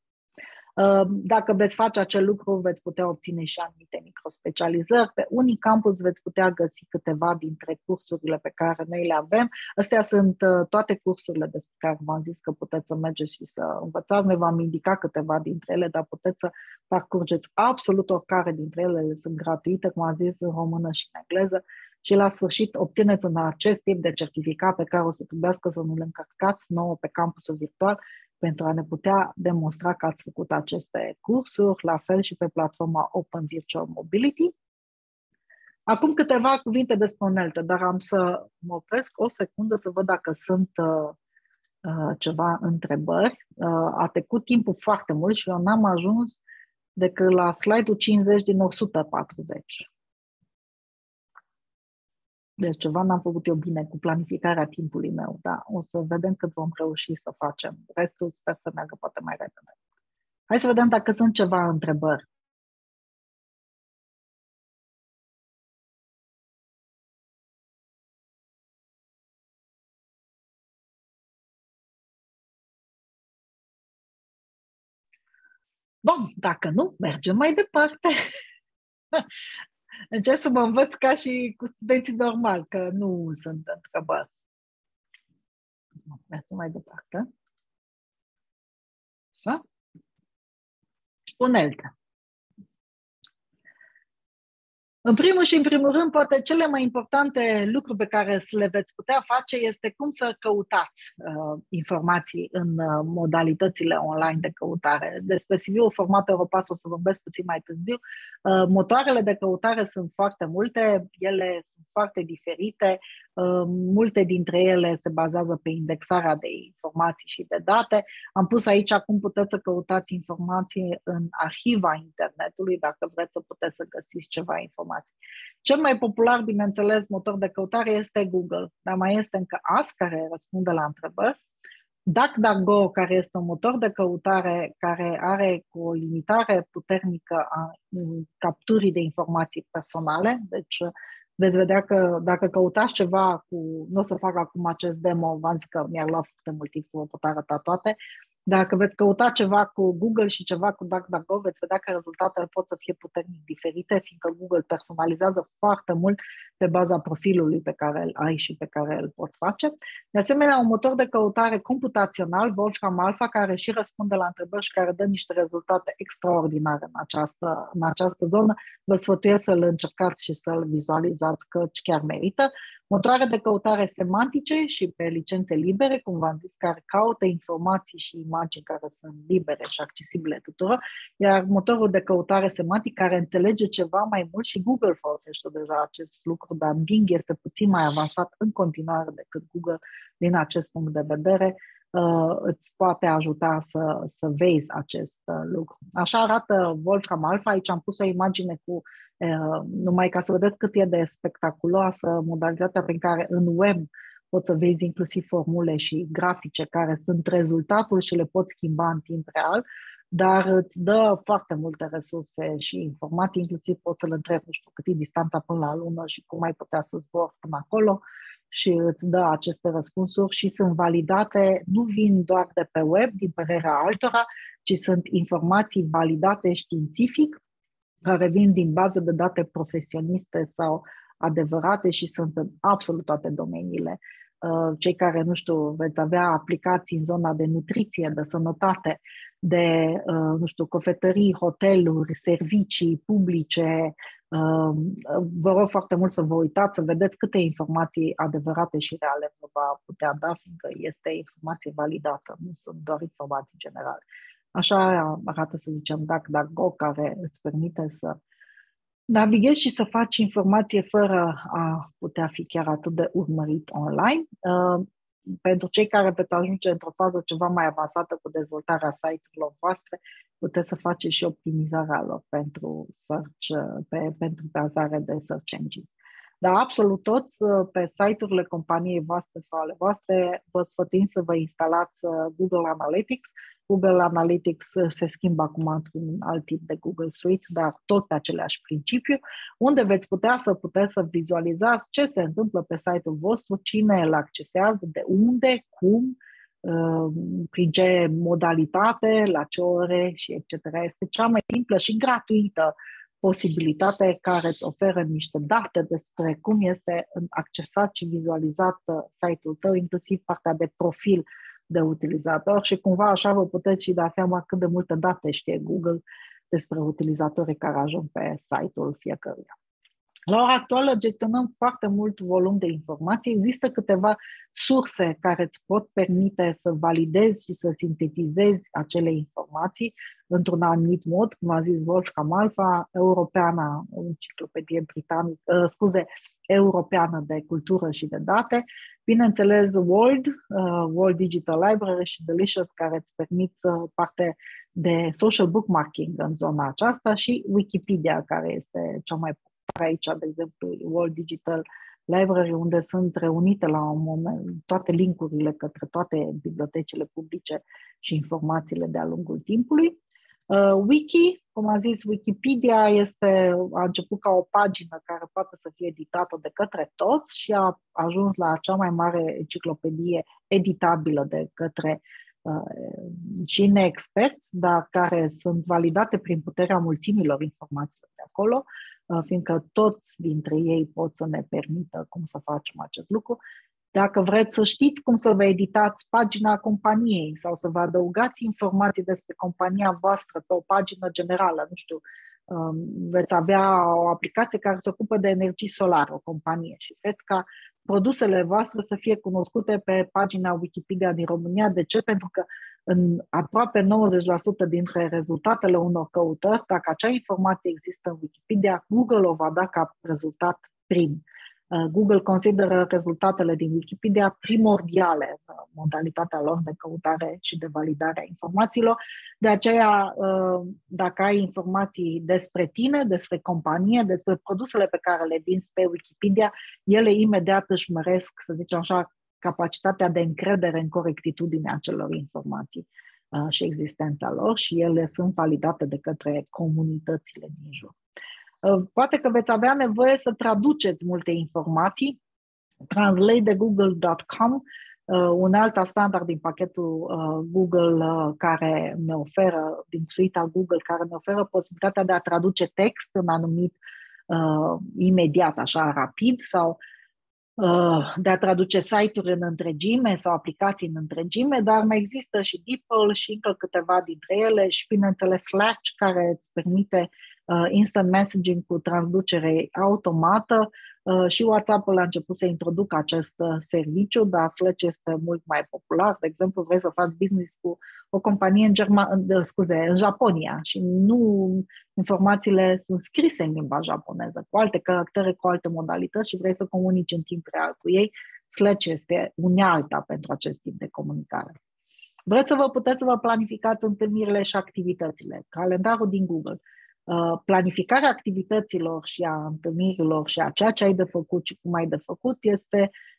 Dacă veți face acel lucru, veți putea obține și anumite microspecializări. Pe unii campus veți putea găsi câteva dintre cursurile pe care noi le avem. Astea sunt toate cursurile despre care v-am zis că puteți să mergeți și să învățați. Noi v-am indicat câteva dintre ele, dar puteți să parcurgeți absolut oricare dintre ele. Ele sunt gratuite, cum am zis, în română și în engleză. Și la sfârșit obțineți un acest tip de certificat pe care o să trebuiască să nu-l încărcați nouă pe campusul virtual pentru a ne putea demonstra că ați făcut aceste cursuri, la fel și pe platforma Open Virtual Mobility. Acum câteva cuvinte despre unelte, dar am să mă opresc o secundă să văd dacă sunt uh, uh, ceva întrebări. Uh, a trecut timpul foarte mult și eu n-am ajuns decât la slide-ul cincizeci din o sută patruzeci. Deci ceva n-am făcut eu bine cu planificarea timpului meu, dar o să vedem cât vom reuși să facem. Restul sper să meargă poate mai repede. Hai să vedem dacă sunt ceva întrebări. Bun, dacă nu, mergem mai departe. Încerc să mă învăț ca și cu studenții normali, că nu sunt întrebări. Mergem mai departe. Așa. Unelte. În primul și în primul rând, poate cele mai importante lucruri pe care le veți putea face este cum să căutați uh, informații în uh, modalitățile online de căutare. Despre C V-ul format Europass o să vorbesc puțin mai târziu. Uh, motoarele de căutare sunt foarte multe, ele sunt foarte diferite, uh, multe dintre ele se bazează pe indexarea de informații și de date. Am pus aici cum puteți să căutați informații în arhiva internetului, dacă vreți să puteți să găsiți ceva informații. Cel mai popular, bineînțeles, motor de căutare este Google, dar mai este încă Ask, care răspunde la întrebări, DuckDuckGo, care este un motor de căutare care are o limitare puternică a capturii de informații personale, deci veți vedea că dacă căutați ceva cu, nu o să fac acum acest demo, v-am zis că mi-ar lua foarte mult timp să vă pot arăta toate. Dacă veți căuta ceva cu Google și ceva cu DuckDuckGo, veți vedea că rezultatele pot să fie puternic diferite, fiindcă Google personalizează foarte mult pe baza profilului pe care îl ai și pe care îl poți face. De asemenea, un motor de căutare computațional, Wolfram Alpha, care și răspunde la întrebări și care dă niște rezultate extraordinare în această, în această zonă. Vă sfătuiesc să-l încercați și să-l vizualizați, că chiar merită. Motoare de căutare semantice și pe licențe libere, cum v-am zis, care caută informații și imagini care sunt libere și accesibile tuturor, iar motorul de căutare semantic care înțelege ceva mai mult și Google folosește deja acest lucru, dar Bing este puțin mai avansat în continuare decât Google din acest punct de vedere, uh, îți poate ajuta să, să vezi acest uh, lucru. Așa arată Wolfram Alpha, aici am pus o imagine cu Uh, numai ca să vedeți cât e de spectaculoasă modalitatea prin care în web poți să vezi inclusiv formule și grafice care sunt rezultatul și le poți schimba în timp real. dar îți dă foarte multe resurse și informații, inclusiv poți să-l întrebi, nu știu, cât e distanța până la lună și cum ai putea să zbori până acolo și îți dă aceste răspunsuri și sunt validate, nu vin doar de pe web, din părerea altora, ci sunt informații validate științific, care vin din baze de date profesioniste sau adevărate și sunt în absolut toate domeniile. Cei care, nu știu, veți avea aplicații în zona de nutriție, de sănătate, de, nu știu, cofetării, hoteluri, servicii publice. Vă rog foarte mult să vă uitați, să vedeți câte informații adevărate și reale vă va putea da, fiindcă este informație validată, nu sunt doar informații generale. Așa arată, să zicem, DuckDuckGo, care îți permite să navighezi și să faci informație fără a putea fi chiar atât de urmărit online. Pentru cei care veți ajunge într-o fază ceva mai avansată cu dezvoltarea site-urilor voastre, puteți să faceți și optimizarea lor pentru, search, pe, pentru bazare de search engines. Dar absolut toți pe site-urile companiei voastre sau ale voastre vă sfătuim să vă instalați Google Analytics. Google Analytics se schimbă acum într-un alt tip de Google Suite, dar tot pe același principiu, unde veți putea să puteți să vizualizați ce se întâmplă pe site-ul vostru, cine îl accesează, de unde, cum, prin ce modalitate, la ce ore și et cetera. Este cea mai simplă și gratuită posibilitate care îți oferă niște date despre cum este accesat și vizualizat site-ul tău, inclusiv partea de profil de utilizator și cumva așa vă puteți și da seama cât de multe date știe Google despre utilizatorii care ajung pe site-ul fiecăruia. La ora actuală gestionăm foarte mult volum de informații. Există câteva surse care îți pot permite să validezi și să sintetizezi acele informații într-un anumit mod, cum a zis Wolfram Alpha, Europeana, o enciclopedie britanică, scuze, europeană de cultură și de date, bineînțeles World, uh, World Digital Library și Delicious, care îți permit uh, parte de social bookmarking în zona aceasta și Wikipedia, care este cea mai aici, de exemplu, World Digital Library, unde sunt reunite la un moment toate linkurile către toate bibliotecile publice și informațiile de-a lungul timpului. Uh, Wiki, cum a zis, Wikipedia este, a început ca o pagină care poate să fie editată de către toți și a ajuns la cea mai mare enciclopedie editabilă de către uh, și neexperți, dar care sunt validate prin puterea mulțimilor informațiilor de acolo, fiindcă toți dintre ei pot să ne permită cum să facem acest lucru. Dacă vreți să știți cum să vă editați pagina companiei sau să vă adăugați informații despre compania voastră pe o pagină generală, nu știu, veți avea o aplicație care se ocupă de energie solară, o companie, și vreți ca produsele voastre să fie cunoscute pe pagina Wikipedia din România. De ce? Pentru că în aproape nouăzeci la sută dintre rezultatele unor căutări, dacă acea informație există în Wikipedia, Google o va da ca rezultat prim. Google consideră rezultatele din Wikipedia primordiale în modalitatea lor de căutare și de validare a informațiilor. De aceea, dacă ai informații despre tine, despre companie, despre produsele pe care le vinzi pe Wikipedia, ele imediat își măresc, să zicem așa, capacitatea de încredere în corectitudinea acelor informații și existența lor și ele sunt validate de către comunitățile din jur. Poate că veți avea nevoie să traduceți multe informații. translate de google punct com, un alt standard din pachetul Google care ne oferă, din suita Google, care ne oferă posibilitatea de a traduce text în anumit uh, imediat, așa, rapid, sau uh, de a traduce site-uri în întregime sau aplicații în întregime, dar mai există și DeepL și încă câteva dintre ele și, bineînțeles, Slack, care îți permite instant messaging cu traducere automată și WhatsApp-ul a început să introducă acest serviciu, dar Slack este mult mai popular. De exemplu, vrei să faci business cu o companie în, Germa- scuze, în Japonia și nu informațiile sunt scrise în limba japoneză, cu alte caractere, cu alte modalități și vrei să comunici în timp real cu ei, Slack este unealta pentru acest tip de comunicare. Vreți să vă puteți să vă planificați întâlnirile și activitățile, calendarul din Google. Planificarea activităților și a întâlnirilor și a ceea ce ai de făcut și cum ai de făcut este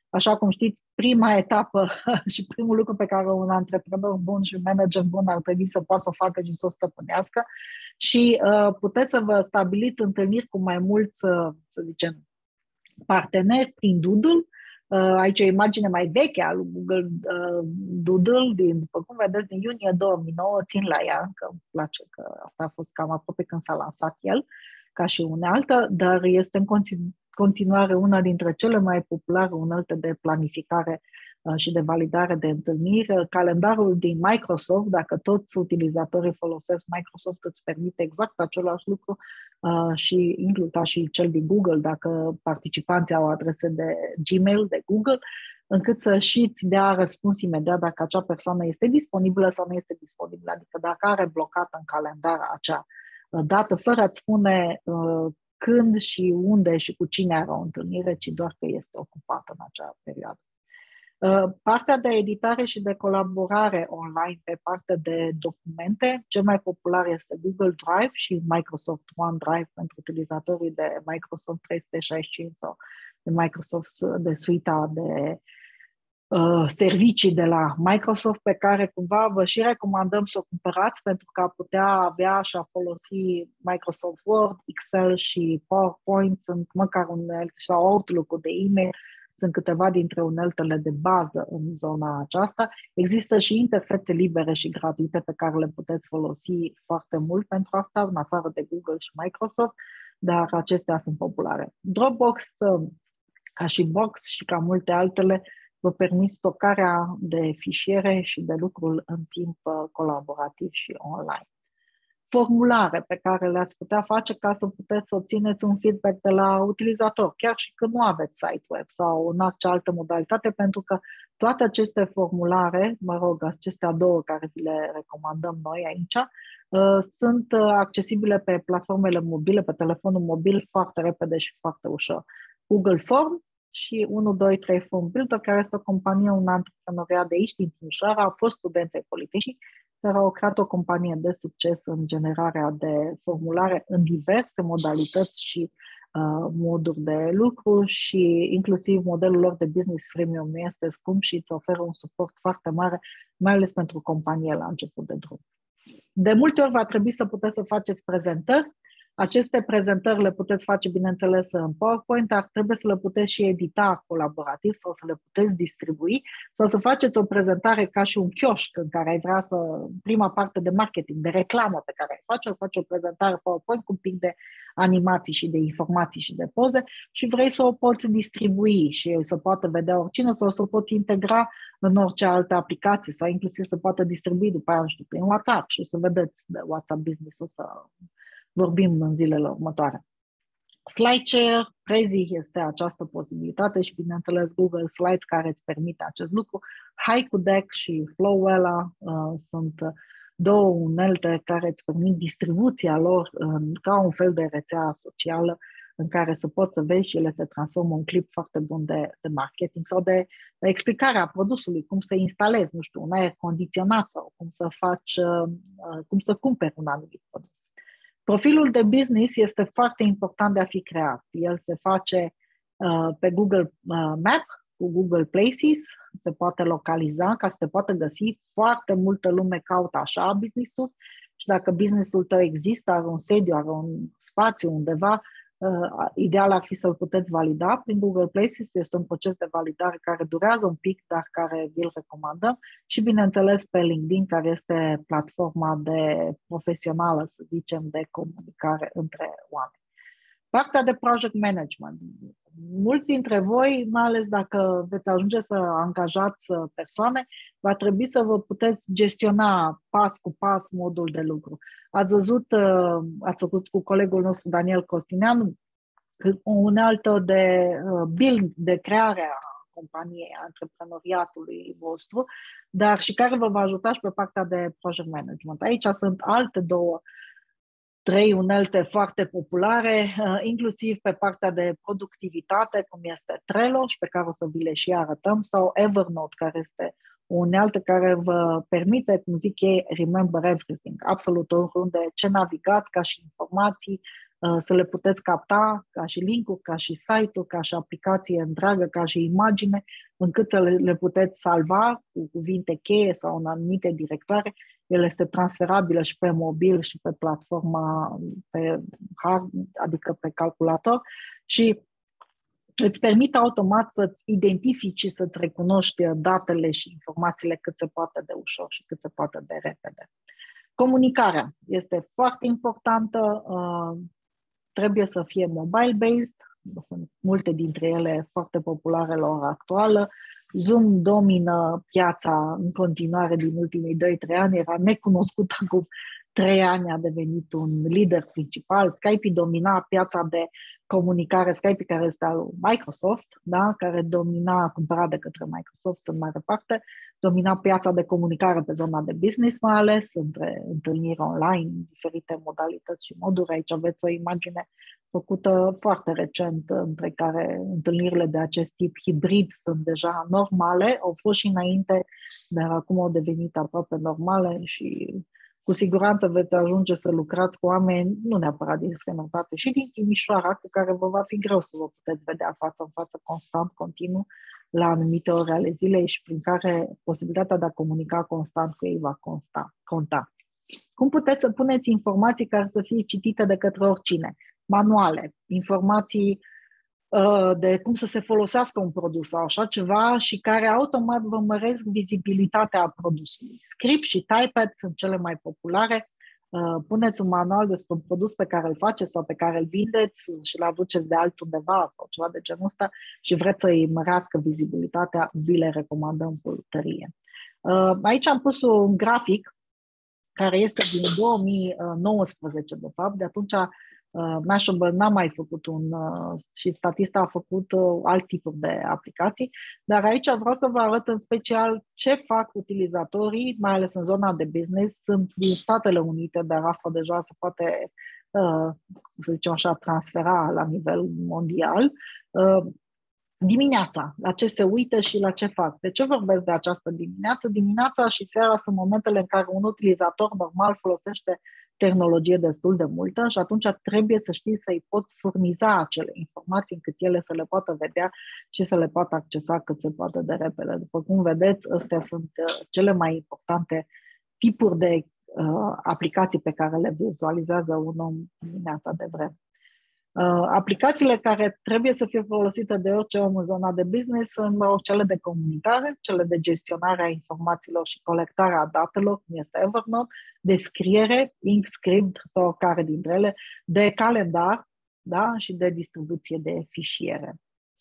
Așa cum știți, prima etapă și primul lucru pe care un antreprenor bun și un manager bun ar trebui să poată să o facă și să o stăpânească. Și uh, puteți să vă stabiliți întâlniri cu mai mulți, uh, să zicem, parteneri prin Doodle. Uh, aici o imagine mai veche a lui Google uh, Doodle, din, după cum vedeți, din iunie două mii nouă, țin la ea, încă îmi place că asta a fost cam aproape când s-a lansat el, ca și unealtă, dar este în continuare una dintre cele mai populare unelte de planificare uh, și de validare de întâlniri. Calendarul din Microsoft, dacă toți utilizatorii folosesc Microsoft, îți permite exact același lucru uh, și inclus și cel din Google, dacă participanții au adrese de Gmail, de Google, încât să și îți dea răspuns imediat dacă acea persoană este disponibilă sau nu este disponibilă, adică dacă are blocată în calendar acea dată, fără a-ți spune uh, când și unde și cu cine are o întâlnire, ci doar că este ocupată în acea perioadă. Uh, partea de editare și de colaborare online pe partea de documente, cel mai popular este Google Drive și Microsoft OneDrive pentru utilizatorii de Microsoft trei sute șaizeci și cinci sau de Microsoft, de suita de Uh, servicii de la Microsoft pe care cumva vă și recomandăm să o cumpărați pentru că a putea avea și a folosi Microsoft Word, Excel și PowerPoint, sunt măcar unelte, sau Outlook-ul de e-mail, sunt câteva dintre uneltele de bază în zona aceasta. Există și interfețe libere și gratuite pe care le puteți folosi foarte mult pentru asta, în afară de Google și Microsoft, dar acestea sunt populare. Dropbox, ca și Box și ca multe altele, vă permit stocarea de fișiere și de lucruri în timp colaborativ și online. Formulare pe care le-ați putea face ca să puteți obțineți un feedback de la utilizator, chiar și când nu aveți site web sau în orice altă modalitate, pentru că toate aceste formulare, mă rog, acestea două care vi le recomandăm noi aici, sunt accesibile pe platformele mobile, pe telefonul mobil, foarte repede și foarte ușor. Google Form și unu doi trei Form Builder, care este o companie, un antreprenoriat de aici, din Timișoara, au fost studenți ai Politehnicii, care au creat o companie de succes în generarea de formulare în diverse modalități și uh, moduri de lucru și inclusiv modelul lor de business freemium nu este scump și îți oferă un suport foarte mare, mai ales pentru companie la început de drum. De multe ori va trebui să puteți să faceți prezentări. Aceste prezentări le puteți face, bineînțeles, în PowerPoint, dar trebuie să le puteți și edita colaborativ sau să le puteți distribui sau să faceți o prezentare ca și un chioșc în care ai vrea să, prima parte de marketing, de reclamă pe care ai face, o faci o prezentare PowerPoint cu un pic de animații și de informații și de poze și vrei să o poți distribui și să poată vedea oricine sau să o poți integra în orice altă aplicație sau inclusiv să poată distribui după aia, nu știu, prin WhatsApp și să vedeți de WhatsApp Business-ul să vorbim în zilele următoare. SlideShare, Prezi este această posibilitate și, bineînțeles, Google Slides care îți permite acest lucru. HaikuDeck și Flowella uh, sunt două unelte care îți permit distribuția lor uh, ca un fel de rețea socială în care să poți să vezi și ele se transformă un clip foarte bun de, de marketing sau de, de explicarea produsului, cum să instalezi, nu știu, un aer condiționat sau cum să faci, uh, cum să cumperi un anumit produs. Profilul de business este foarte important de a fi creat. El se face uh, pe Google uh, Map, cu Google Places, se poate localiza ca să te poată găsi. Foarte multă lume caută așa business-ul și dacă business-ul tău există, are un sediu, are un spațiu undeva, uh, ideal ar fi să-l puteți valida prin Google Places. Este un proces de validare care durează un pic, dar care vi-l recomandăm. Și, bineînțeles, pe LinkedIn, care este platforma de profesională, să zicem, de comunicare între oameni. Partea de project management. Mulți dintre voi, mai ales dacă veți ajunge să angajați persoane, va trebui să vă puteți gestiona pas cu pas modul de lucru. Ați văzut, ați făcut cu colegul nostru Daniel Costineanu o unealtă de build, de creare a companiei, a antreprenoriatului vostru, dar și care vă va ajuta și pe partea de project management. Aici sunt alte două trei unelte foarte populare, inclusiv pe partea de productivitate, cum este Trello, și pe care o să vi le și arătăm, sau Evernote, care este o unealtă care vă permite, cum zic ei, remember everything, absolut oriunde, ce navigați ca și informații, să le puteți capta ca și link-uri, ca și site-uri, ca și aplicație întreagă, ca și imagine, încât să le, le puteți salva cu cuvinte cheie sau în anumite directoare. El este transferabilă și pe mobil și pe platforma, pe hard, adică pe calculator și îți permite automat să-ți identifici și să-ți recunoști datele și informațiile cât se poate de ușor și cât se poate de repede. Comunicarea este foarte importantă, uh, trebuie să fie mobile-based, sunt multe dintre ele foarte populare la ora actuală. Zoom domină piața în continuare din ultimii doi trei ani, era necunoscut acum trei ani, a devenit un lider principal. Skype domina piața de comunicare, Skype care este al Microsoft, da? Care domina, cumpărat de către Microsoft în mare parte, domina piața de comunicare pe zona de business, mai ales între întâlniri online, diferite modalități și moduri. Aici aveți o imagine făcută foarte recent, între care întâlnirile de acest tip hibrid sunt deja normale, au fost și înainte, dar acum au devenit aproape normale și cu siguranță veți ajunge să lucrați cu oameni, nu neapărat din străinătate, și din Timișoara, cu care vă va fi greu să vă puteți vedea față în față constant, continuu, la anumite ore ale zilei și prin care posibilitatea de a comunica constant cu ei va consta, conta. Cum puteți să puneți informații care să fie citite de către oricine? Manuale, informații uh, de cum să se folosească un produs sau așa ceva și care automat vă măresc vizibilitatea produsului. Script și typepad sunt cele mai populare. Uh, puneți un manual despre un produs pe care îl faceți sau pe care îl vindeți și îl aduceți de altundeva sau ceva de genul ăsta și vreți să îi mărească vizibilitatea, vi le recomandăm cu tărie. Uh, aici am pus un grafic care este din două mii nouăsprezece, de fapt. De atunci uh, Mashable n-a mai făcut un, uh, și Statista a făcut uh, alt tipuri de aplicații, dar aici vreau să vă arăt în special ce fac utilizatorii, mai ales în zona de business. Sunt din Statele Unite, dar asta deja se poate, uh, să zicem așa, transfera la nivel mondial. Uh, Dimineața, la ce se uită și la ce fac. De ce vorbesc de această dimineață? Dimineața și seara sunt momentele în care un utilizator normal folosește tehnologie destul de multă și atunci trebuie să știi să-i poți furniza acele informații încât ele să le poată vedea și să le poată accesa cât se poate de repede. După cum vedeți, astea sunt cele mai importante tipuri de uh, aplicații pe care le vizualizează un om dimineața de vreme. Uh, aplicațiile care trebuie să fie folosite de orice om în zona de business sunt cele de comunicare, cele de gestionare a informațiilor și colectarea datelor, cum este Evernote, de scriere, Inkscape sau oricare dintre ele, de calendar, da? Și de distribuție de fișiere.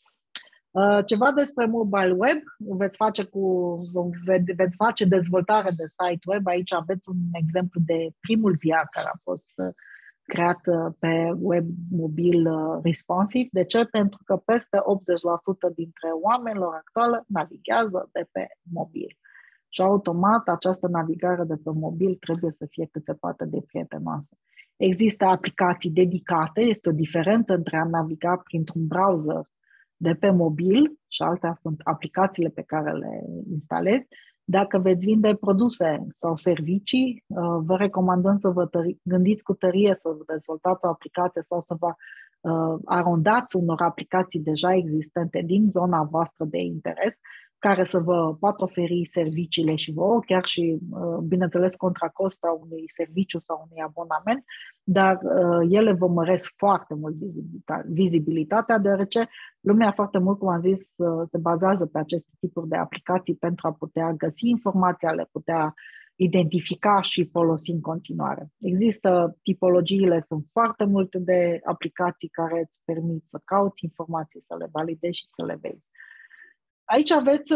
Uh, ceva despre mobile web, veți face, cu, veți face dezvoltare de site web. Aici aveți un exemplu de primul ziar care a fost uh, creat pe web mobil responsive. De ce? Pentru că peste optzeci la sută dintre oamenilor actuale navighează de pe mobil. Și automat această navigare de pe mobil trebuie să fie cât se poate de prietenoasă. Există aplicații dedicate, este o diferență între a naviga printr-un browser de pe mobil și altea sunt aplicațiile pe care le instalezi. Dacă veți vinde produse sau servicii, vă recomandăm să vă tări, gândiți cu tărie să vă dezvoltați o aplicație sau să vă uh, arondați unor aplicații deja existente din zona voastră de interes, care să vă poată oferi serviciile și vouă, chiar și, uh, bineînțeles, contra costul unui serviciu sau unui abonament, dar uh, ele vă măresc foarte mult vizibilitatea, deoarece lumea foarte mult, cum am zis, uh, se bazează pe aceste tipuri de aplicații pentru a putea găsi informația, le putea identifica și folosi în continuare. Există tipologiile, sunt foarte multe de aplicații care îți permit să cauți informații, să le validezi și să le vezi. Aici aveți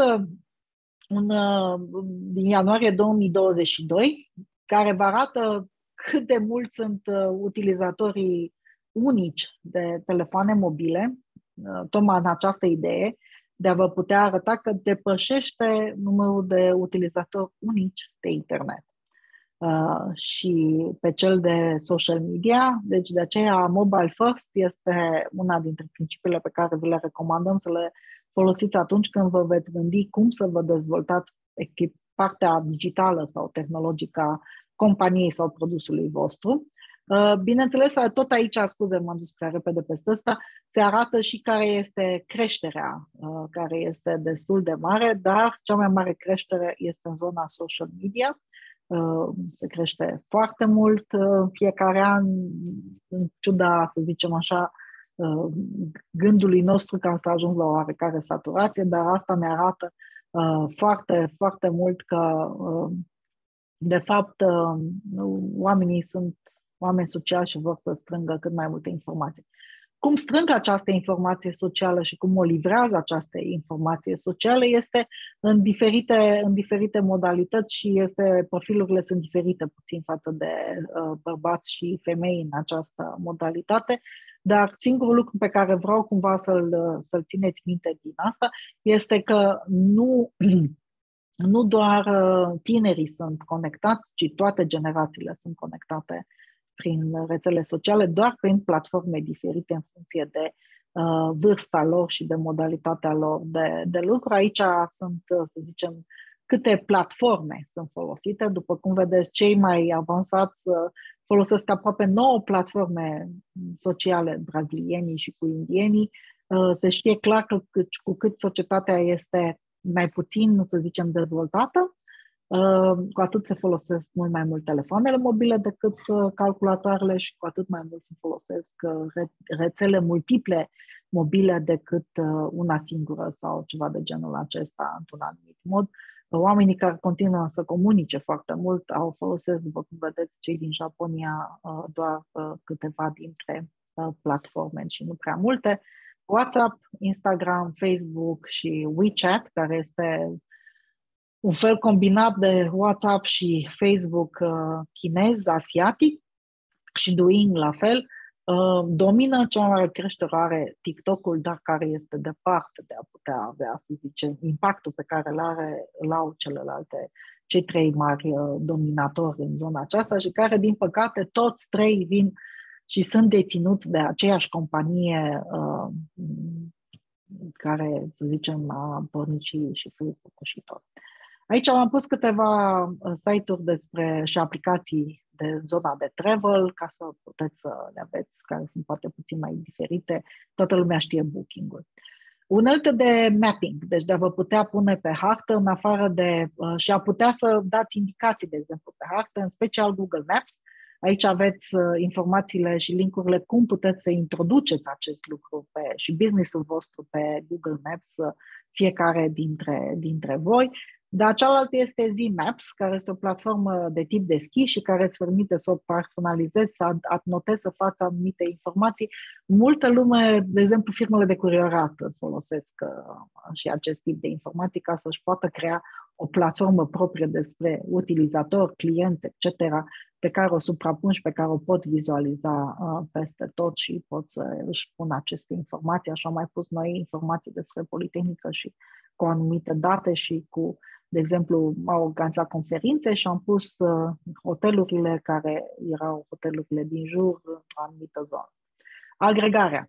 un, din ianuarie două mii douăzeci și doi, care vă arată cât de mult sunt utilizatorii unici de telefoane mobile, tocmai în această idee de a vă putea arăta că depășește numărul de utilizatori unici de internet. Uh, și pe cel de social media, deci de aceea Mobile First este una dintre principiile pe care vi le recomandăm să le folosiți atunci când vă veți gândi cum să vă dezvoltați partea digitală sau tehnologică a companiei sau produsului vostru. Bineînțeles, tot aici, scuze, m-am dus prea repede peste ăsta, se arată și care este creșterea, care este destul de mare, dar cea mai mare creștere este în zona social media. Se crește foarte mult fiecare an, în ciuda, să zicem așa, gândului nostru că am să ajung la o oarecare saturație, dar asta ne arată foarte, foarte mult că, de fapt, oamenii sunt oameni sociali și vor să strângă cât mai multe informații. Cum strâng această informație socială și cum o livrează această informație socială este în diferite, în diferite modalități și este, profilurile sunt diferite puțin față de uh, bărbați și femei în această modalitate, dar singurul lucru pe care vreau cumva să-l, să-l țineți minte din asta este că nu, nu doar tinerii sunt conectați, ci toate generațiile sunt conectate prin rețele sociale, doar prin platforme diferite în funcție de uh, vârsta lor și de modalitatea lor de, de lucru. Aici sunt, să zicem, câte platforme sunt folosite. După cum vedeți, cei mai avansați uh, folosesc aproape nouă platforme sociale, brazilienii și cu indienii. Uh, se știe clar că cu cât societatea este mai puțin, să zicem, dezvoltată, cu atât se folosesc mult mai mult telefoanele mobile decât calculatoarele și cu atât mai mult se folosesc rețele multiple mobile decât una singură sau ceva de genul acesta într-un anumit mod. Oamenii care continuă să comunice foarte mult au folosesc, după cum vedeți, cei din Japonia, doar câteva dintre platforme și nu prea multe. WhatsApp, Instagram, Facebook și WeChat, care este un fel combinat de WhatsApp și Facebook uh, chinez, asiatic, și Douyin la fel, uh, domină. Cea mai mare creștere are TikTok-ul, dar care este departe de a putea avea, să zicem, impactul pe care îl are, îl au celelalte, cei trei mari uh, dominatori în zona aceasta și care, din păcate, toți trei vin și sunt deținuți de aceeași companie uh, care, să zicem, a pornit și, și Facebook-ul și tot. Aici am pus câteva site-uri despre și aplicații de zona de travel, ca să puteți să le aveți, care sunt poate puțin mai diferite. Toată lumea știe Booking-ul. Unelte de mapping, deci de a vă putea pune pe hartă, în afară de, și a putea să dați indicații, de exemplu, pe hartă, în special Google Maps. Aici aveți informațiile și link-urile cum puteți să introduceți acest lucru pe, și business-ul vostru pe Google Maps, fiecare dintre, dintre voi. Dar cealaltă este Z-Maps, care este o platformă de tip deschis și care îți permite să o personalizezi, să anotezi, să faci anumite informații. Multă lume, de exemplu, firmele de curierat folosesc uh, și acest tip de informații ca să-și poată crea o platformă proprie despre utilizator, clienți, et cetera, pe care o suprapun și pe care o pot vizualiza uh, peste tot și pot să își pun aceste informații. Așa am mai pus noi informații despre Politehnică și cu anumite date și cu, de exemplu, au organizat conferințe și am pus uh, hotelurile care erau hotelurile din jur într-o anumită zonă. Agregarea.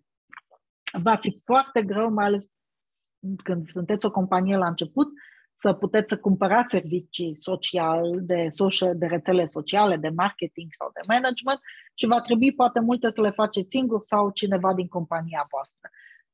Va fi foarte greu, mai ales când sunteți o companie la început, să puteți să cumpărați servicii social, de, social, de rețele sociale, de marketing sau de management și va trebui poate multe să le faceți singur sau cineva din compania voastră.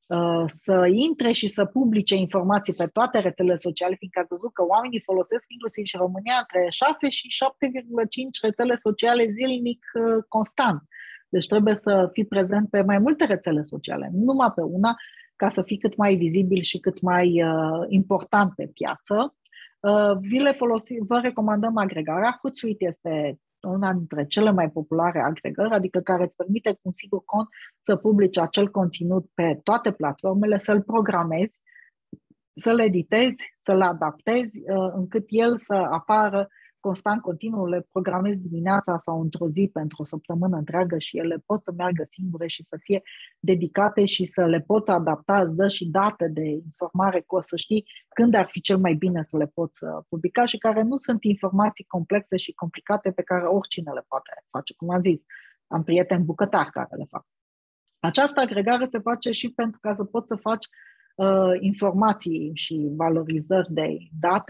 Să intre și să publice informații pe toate rețelele sociale, fiindcă ați văzut că oamenii folosesc inclusiv și România între șase și șapte virgulă cinci rețele sociale zilnic constant. Deci trebuie să fii prezent pe mai multe rețele sociale, nu numai pe una, ca să fii cât mai vizibil și cât mai uh, important pe piață. Uh, vi le folosi, vă recomandăm agregarea. Hootsuite este una dintre cele mai populare agregări, adică care îți permite cu un sigur cont să publici acel conținut pe toate platformele, să-l programezi, să-l editezi, să-l adaptezi, uh, încât el să apară constant, continuu, le programezi dimineața sau într-o zi pentru o săptămână întreagă și ele pot să meargă singure și să fie dedicate și să le poți adapta, îți dă și date de informare cu o să știi când ar fi cel mai bine să le poți publica și care nu sunt informații complexe și complicate pe care oricine le poate face, cum am zis. Am prieteni bucătari care le fac. Această agregare se face și pentru ca să poți să faci uh, informații și valorizări de date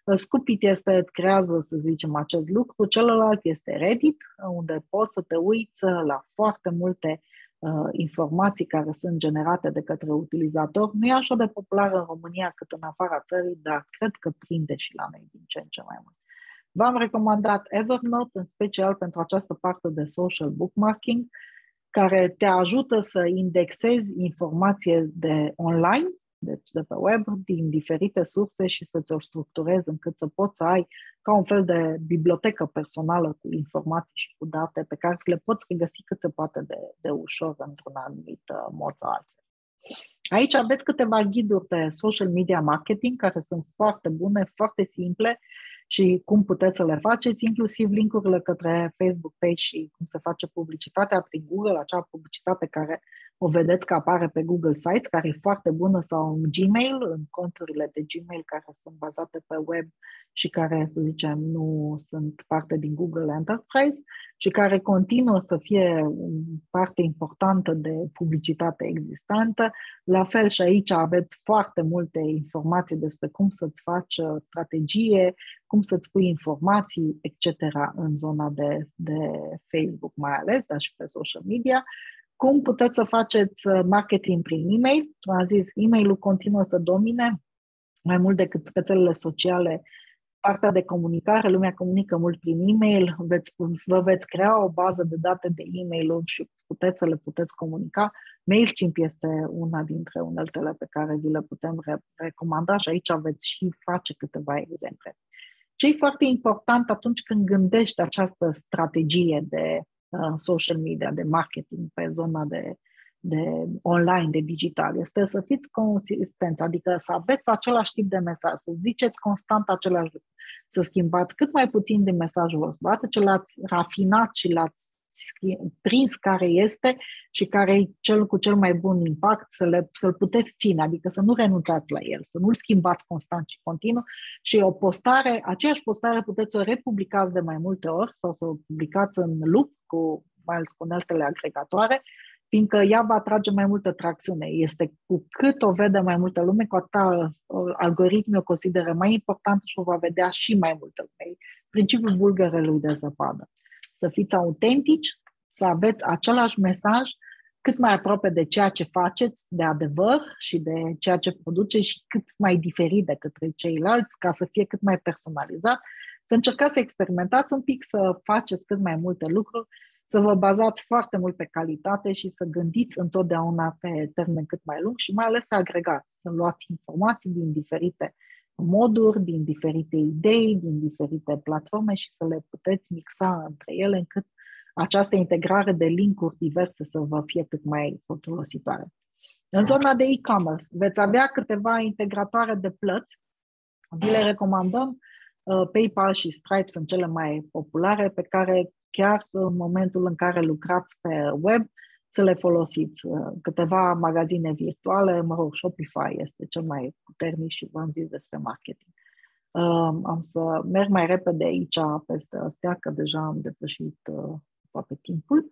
Scoopit este, îți creează, să zicem, acest lucru, celălalt este Reddit, unde poți să te uiți la foarte multe uh, informații care sunt generate de către utilizator. Nu e așa de populară în România cât în afara țării, dar cred că prinde și la noi din ce în ce mai mult. V-am recomandat Evernote, în special pentru această parte de social bookmarking, care te ajută să indexezi informație de online, deci de pe web, din diferite surse și să ți-o structurezi încât să poți să ai ca un fel de bibliotecă personală cu informații și cu date pe care le poți regăsi cât se poate de, de ușor într-un anumit mod sau altul. Aici aveți câteva ghiduri de social media marketing care sunt foarte bune, foarte simple și cum puteți să le faceți, inclusiv link-urile către Facebook page și cum se face publicitatea prin Google, acea publicitate care o vedeți că apare pe Google Sites, care e foarte bună, sau în Gmail, în conturile de Gmail care sunt bazate pe web și care, să zicem, nu sunt parte din Google Enterprise și care continuă să fie parte importantă de publicitate existentă. La fel și aici aveți foarte multe informații despre cum să-ți faci strategie, cum să-ți pui informații, et cetera în zona de, de Facebook mai ales, dar și pe social media. Cum puteți să faceți marketing prin e-mail? Am zis, e-mailul continuă să domine mai mult decât rețelele sociale. Partea de comunicare, lumea comunică mult prin e-mail, veți, vă veți crea o bază de date de e-mail și puteți să le puteți comunica. MailChimp este una dintre uneltele pe care vi le putem re- recomanda și aici veți și face câteva exemple. Ce e foarte important atunci când gândești această strategie de uh, social media, de marketing pe zona de, de online, de digital, este să fiți consistenți, adică să aveți același tip de mesaj, să ziceți constant același lucru, să schimbați cât mai puțin din mesajul vostru, odată ce l-ați rafinat și l-ați prins care este și care e cel cu cel mai bun impact, să le, să-l puteți ține, adică să nu renunțați la el, să nu-l schimbați constant și continuu și o postare, aceeași postare puteți să o republicați de mai multe ori sau să o publicați în loop, cu, mai ales cu uneltele agregatoare, fiindcă ea va atrage mai multă tracțiune. Este cu cât o vede mai multă lume, cu atât algoritmii o consideră mai importantă și o va vedea și mai multă lume. Principiul bulgărelui de zăpadă. Să fiți autentici, să aveți același mesaj cât mai aproape de ceea ce faceți, de adevăr și de ceea ce produceți și cât mai diferit decât ceilalți, ca să fie cât mai personalizat. Să încercați să experimentați un pic, să faceți cât mai multe lucruri, să vă bazați foarte mult pe calitate și să gândiți întotdeauna pe termen cât mai lung și mai ales să agregați, să luați informații din diferite moduri, din diferite idei, din diferite platforme și să le puteți mixa între ele încât această integrare de linkuri diverse să vă fie cât mai folositoare. În zona de e-commerce veți avea câteva integratoare de plăți. Vi le recomandăm. PayPal și Stripe sunt cele mai populare pe care chiar în momentul în care lucrați pe web să le folosiți. Câteva magazine virtuale, mă rog, Shopify este cel mai puternic și v-am zis despre marketing. Am să merg mai repede aici peste astea, că deja am depășit aproape timpul.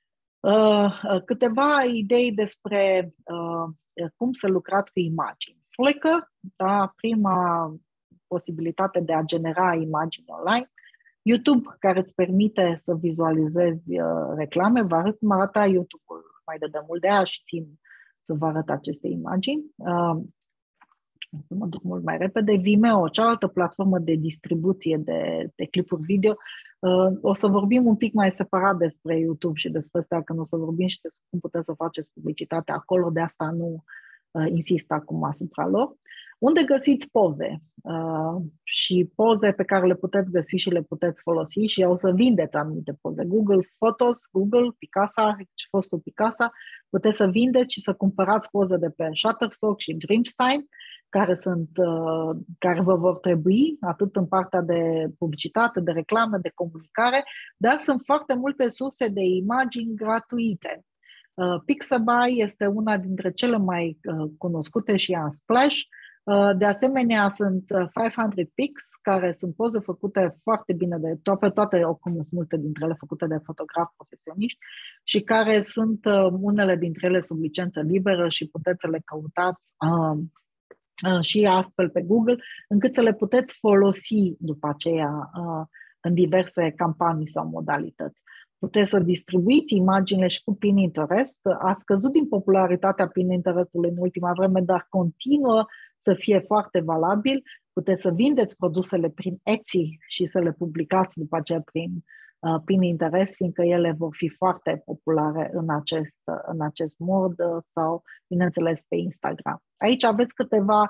Câteva idei despre cum să lucrați cu imagini. Flickr, da, prima posibilitate de a genera imagini online. YouTube, care îți permite să vizualizezi uh, reclame, vă arăt cum arăta YouTube-ul mai de demult, de aia și țin să vă arăt aceste imagini. Uh, să mă duc mult mai repede. Vimeo, cealaltă platformă de distribuție de, de clipuri video. Uh, o să vorbim un pic mai separat despre YouTube și despre asta, când o să vorbim și despre cum puteți să faceți publicitate acolo, de asta nu uh, insist acum asupra lor. Unde găsiți poze uh, și poze pe care le puteți găsi și le puteți folosi și o să vindeți anumite poze. Google Photos, Google, Picasa, fostul Picasa, puteți să vindeți și să cumpărați poze de pe Shutterstock și Dreamstime, care, sunt, uh, care vă vor trebui atât în partea de publicitate, de reclamă, de comunicare, dar sunt foarte multe surse de imagini gratuite. Uh, Pixabay este una dintre cele mai uh, cunoscute și ea Splash. De asemenea, sunt cinci sute Pix, care sunt poze făcute foarte bine, de toate, toate oricum sunt multe dintre ele făcute de fotografi profesioniști și care sunt unele dintre ele sub licență liberă și puteți să le căutați uh, și astfel pe Google, încât să le puteți folosi după aceea în diverse campanii sau modalități. Puteți să distribuiți imaginile și cu Pinterest. A scăzut din popularitatea Pinterestului în ultima vreme, dar continuă să fie foarte valabil. Puteți să vindeți produsele prin Etsy și să le publicați după aceea prin uh, Pinterest, fiindcă ele vor fi foarte populare în acest, în acest mod uh, sau, bineînțeles, pe Instagram. Aici aveți câteva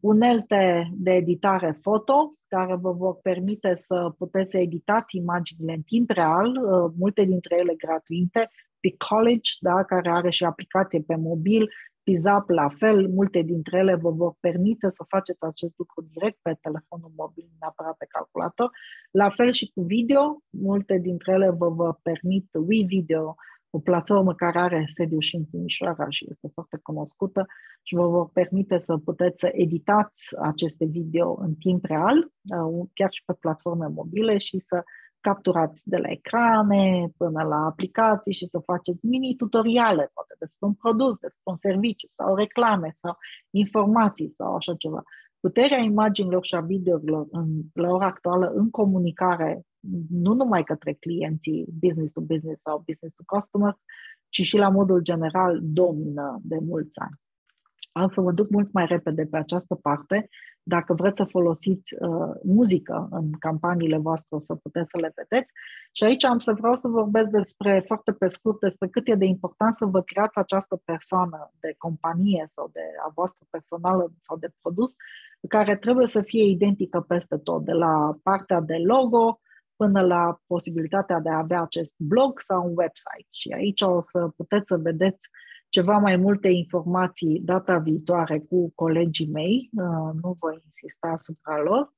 unelte de editare foto care vă vor permite să puteți să editați imaginile în timp real, multe dintre ele gratuite, Picollage, da, care are și aplicație pe mobil, Pizzap la fel, multe dintre ele vă vor permite să faceți acest lucru direct pe telefonul mobil, neapărat pe calculator. La fel și cu video, multe dintre ele vă, vă permit WeVideo, o platformă care are sediu și în Timișoara și este foarte cunoscută și vă vor permite să puteți să editați aceste video în timp real, chiar și pe platforme mobile și să capturați de la ecrane până la aplicații și să faceți mini-tutoriale, poate despre un produs, despre un serviciu sau reclame sau informații sau așa ceva. Puterea imaginilor și a videourilor în, la ora actuală în comunicare, nu numai către clienții business to business sau business to customers, ci și la modul general domină de mulți ani. Am să vă duc mult mai repede pe această parte. Dacă vreți să folosiți uh, muzică în campaniile voastre, o să puteți să le vedeți. Și aici am să vreau să vorbesc despre, foarte pe scurt, despre cât e de important să vă creați această persoană de companie sau de a voastră personală sau de produs, care trebuie să fie identică peste tot, de la partea de logo până la posibilitatea de a avea acest blog sau un website. Și aici o să puteți să vedeți ceva mai multe informații data viitoare cu colegii mei, nu voi insista asupra lor.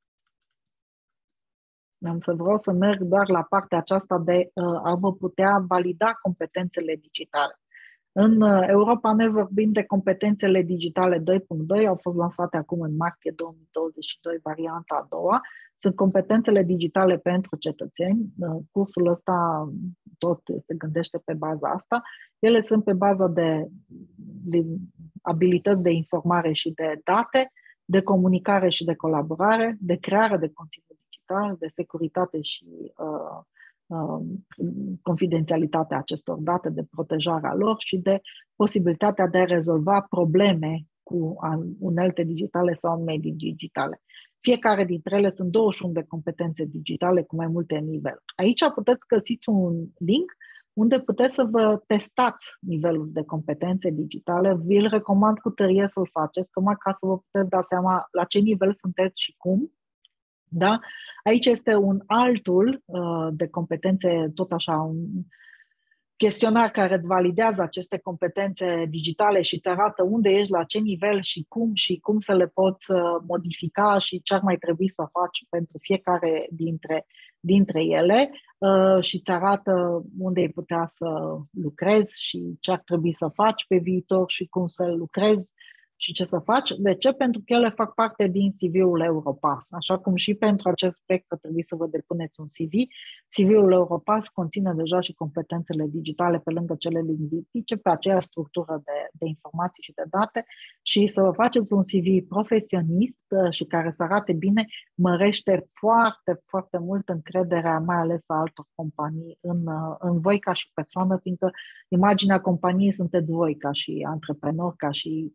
Am să vreau să merg doar la partea aceasta de a vă putea valida competențele digitale. În Europa noi vorbim de competențele digitale doi punct doi, au fost lansate acum în martie două mii douăzeci și doi, varianta a doua. Sunt competențele digitale pentru cetățeni. Cursul ăsta tot se gândește pe baza asta. Ele sunt pe baza de, de abilități de informare și de date, de comunicare și de colaborare, de creare de conținut digital, de securitate și uh, uh, confidențialitatea acestor date, de protejarea lor și de posibilitatea de a rezolva probleme cu unelte digitale sau medii digitale. Fiecare dintre ele sunt douăzeci și unu de competențe digitale cu mai multe niveluri. Aici puteți găsi un link unde puteți să vă testați nivelul de competențe digitale. Vi-l recomand cu tărie să-l faceți, tocmai ca să vă puteți da seama la ce nivel sunteți și cum. Da? Aici este un altul uh, de competențe, tot așa, un chestionar care îți validează aceste competențe digitale și îți arată unde ești, la ce nivel și cum și cum să le poți modifica și ce ar mai trebui să faci pentru fiecare dintre, dintre ele uh, și îți arată unde ai putea să lucrezi și ce ar trebui să faci pe viitor și cum să lucrezi și ce să faci. De ce? Pentru că ele fac parte din C V-ul Europass. Așa cum și pentru acest proiect ar trebui să vă depuneți un C V. C V-ul Europass conține deja și competențele digitale pe lângă cele lingvistice, pe aceeași structură de, de informații și de date și să vă faceți un C V profesionist și care să arate bine, mărește foarte, foarte mult încrederea, mai ales a altor companii în, în voi ca și persoană, fiindcă imaginea companiei sunteți voi ca și antreprenor, ca și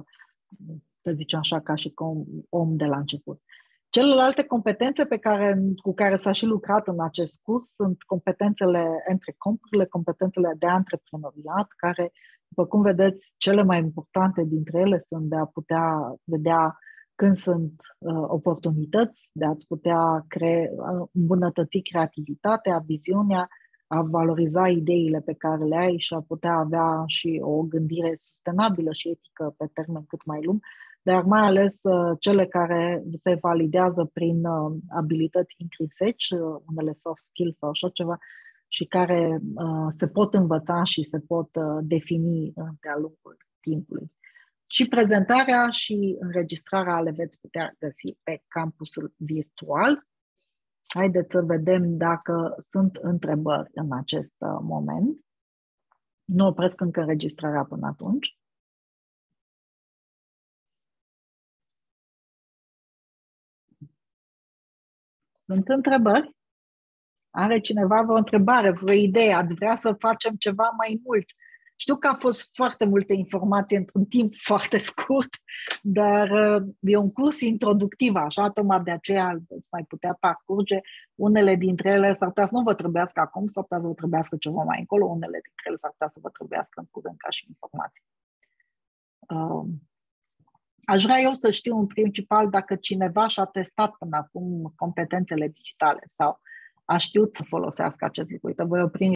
să zicem așa, ca și om de la început. Celelalte competențe pe care, cu care s-a și lucrat în acest curs sunt competențele între comprurile, competențele de antreprenoriat, care, după cum vedeți, cele mai importante dintre ele sunt de a putea vedea când sunt uh, oportunități, de a-ți putea crea, îmbunătăți creativitatea, viziunea, a valoriza ideile pe care le ai și a putea avea și o gândire sustenabilă și etică pe termen cât mai lung, dar mai ales uh, cele care se validează prin uh, abilități intrinseci, uh, unele soft skills sau așa ceva, și care uh, se pot învăța și se pot uh, defini uh, de-a lungul timpului. Și prezentarea și înregistrarea le veți putea găsi pe campusul virtual. Haideți să vedem dacă sunt întrebări în acest moment. Nu opresc încă înregistrarea până atunci. Sunt întrebări? Are cineva vreo întrebare, vreo idee? Ați vrea să facem ceva mai mult? Știu că a fost foarte multe informații într-un timp foarte scurt, dar uh, e un curs introductiv, așa, tocmai de aceea îți mai putea parcurge. Unele dintre ele s-ar putea să nu vă trebuiască acum, s-ar putea să vă trebuiască ceva mai încolo, unele dintre ele s-ar putea să vă trebuiască în curând ca și informații. Uh, aș vrea eu să știu în principal dacă cineva și-a testat până acum competențele digitale sau a știut să folosească acest lucru. Uite, voi opri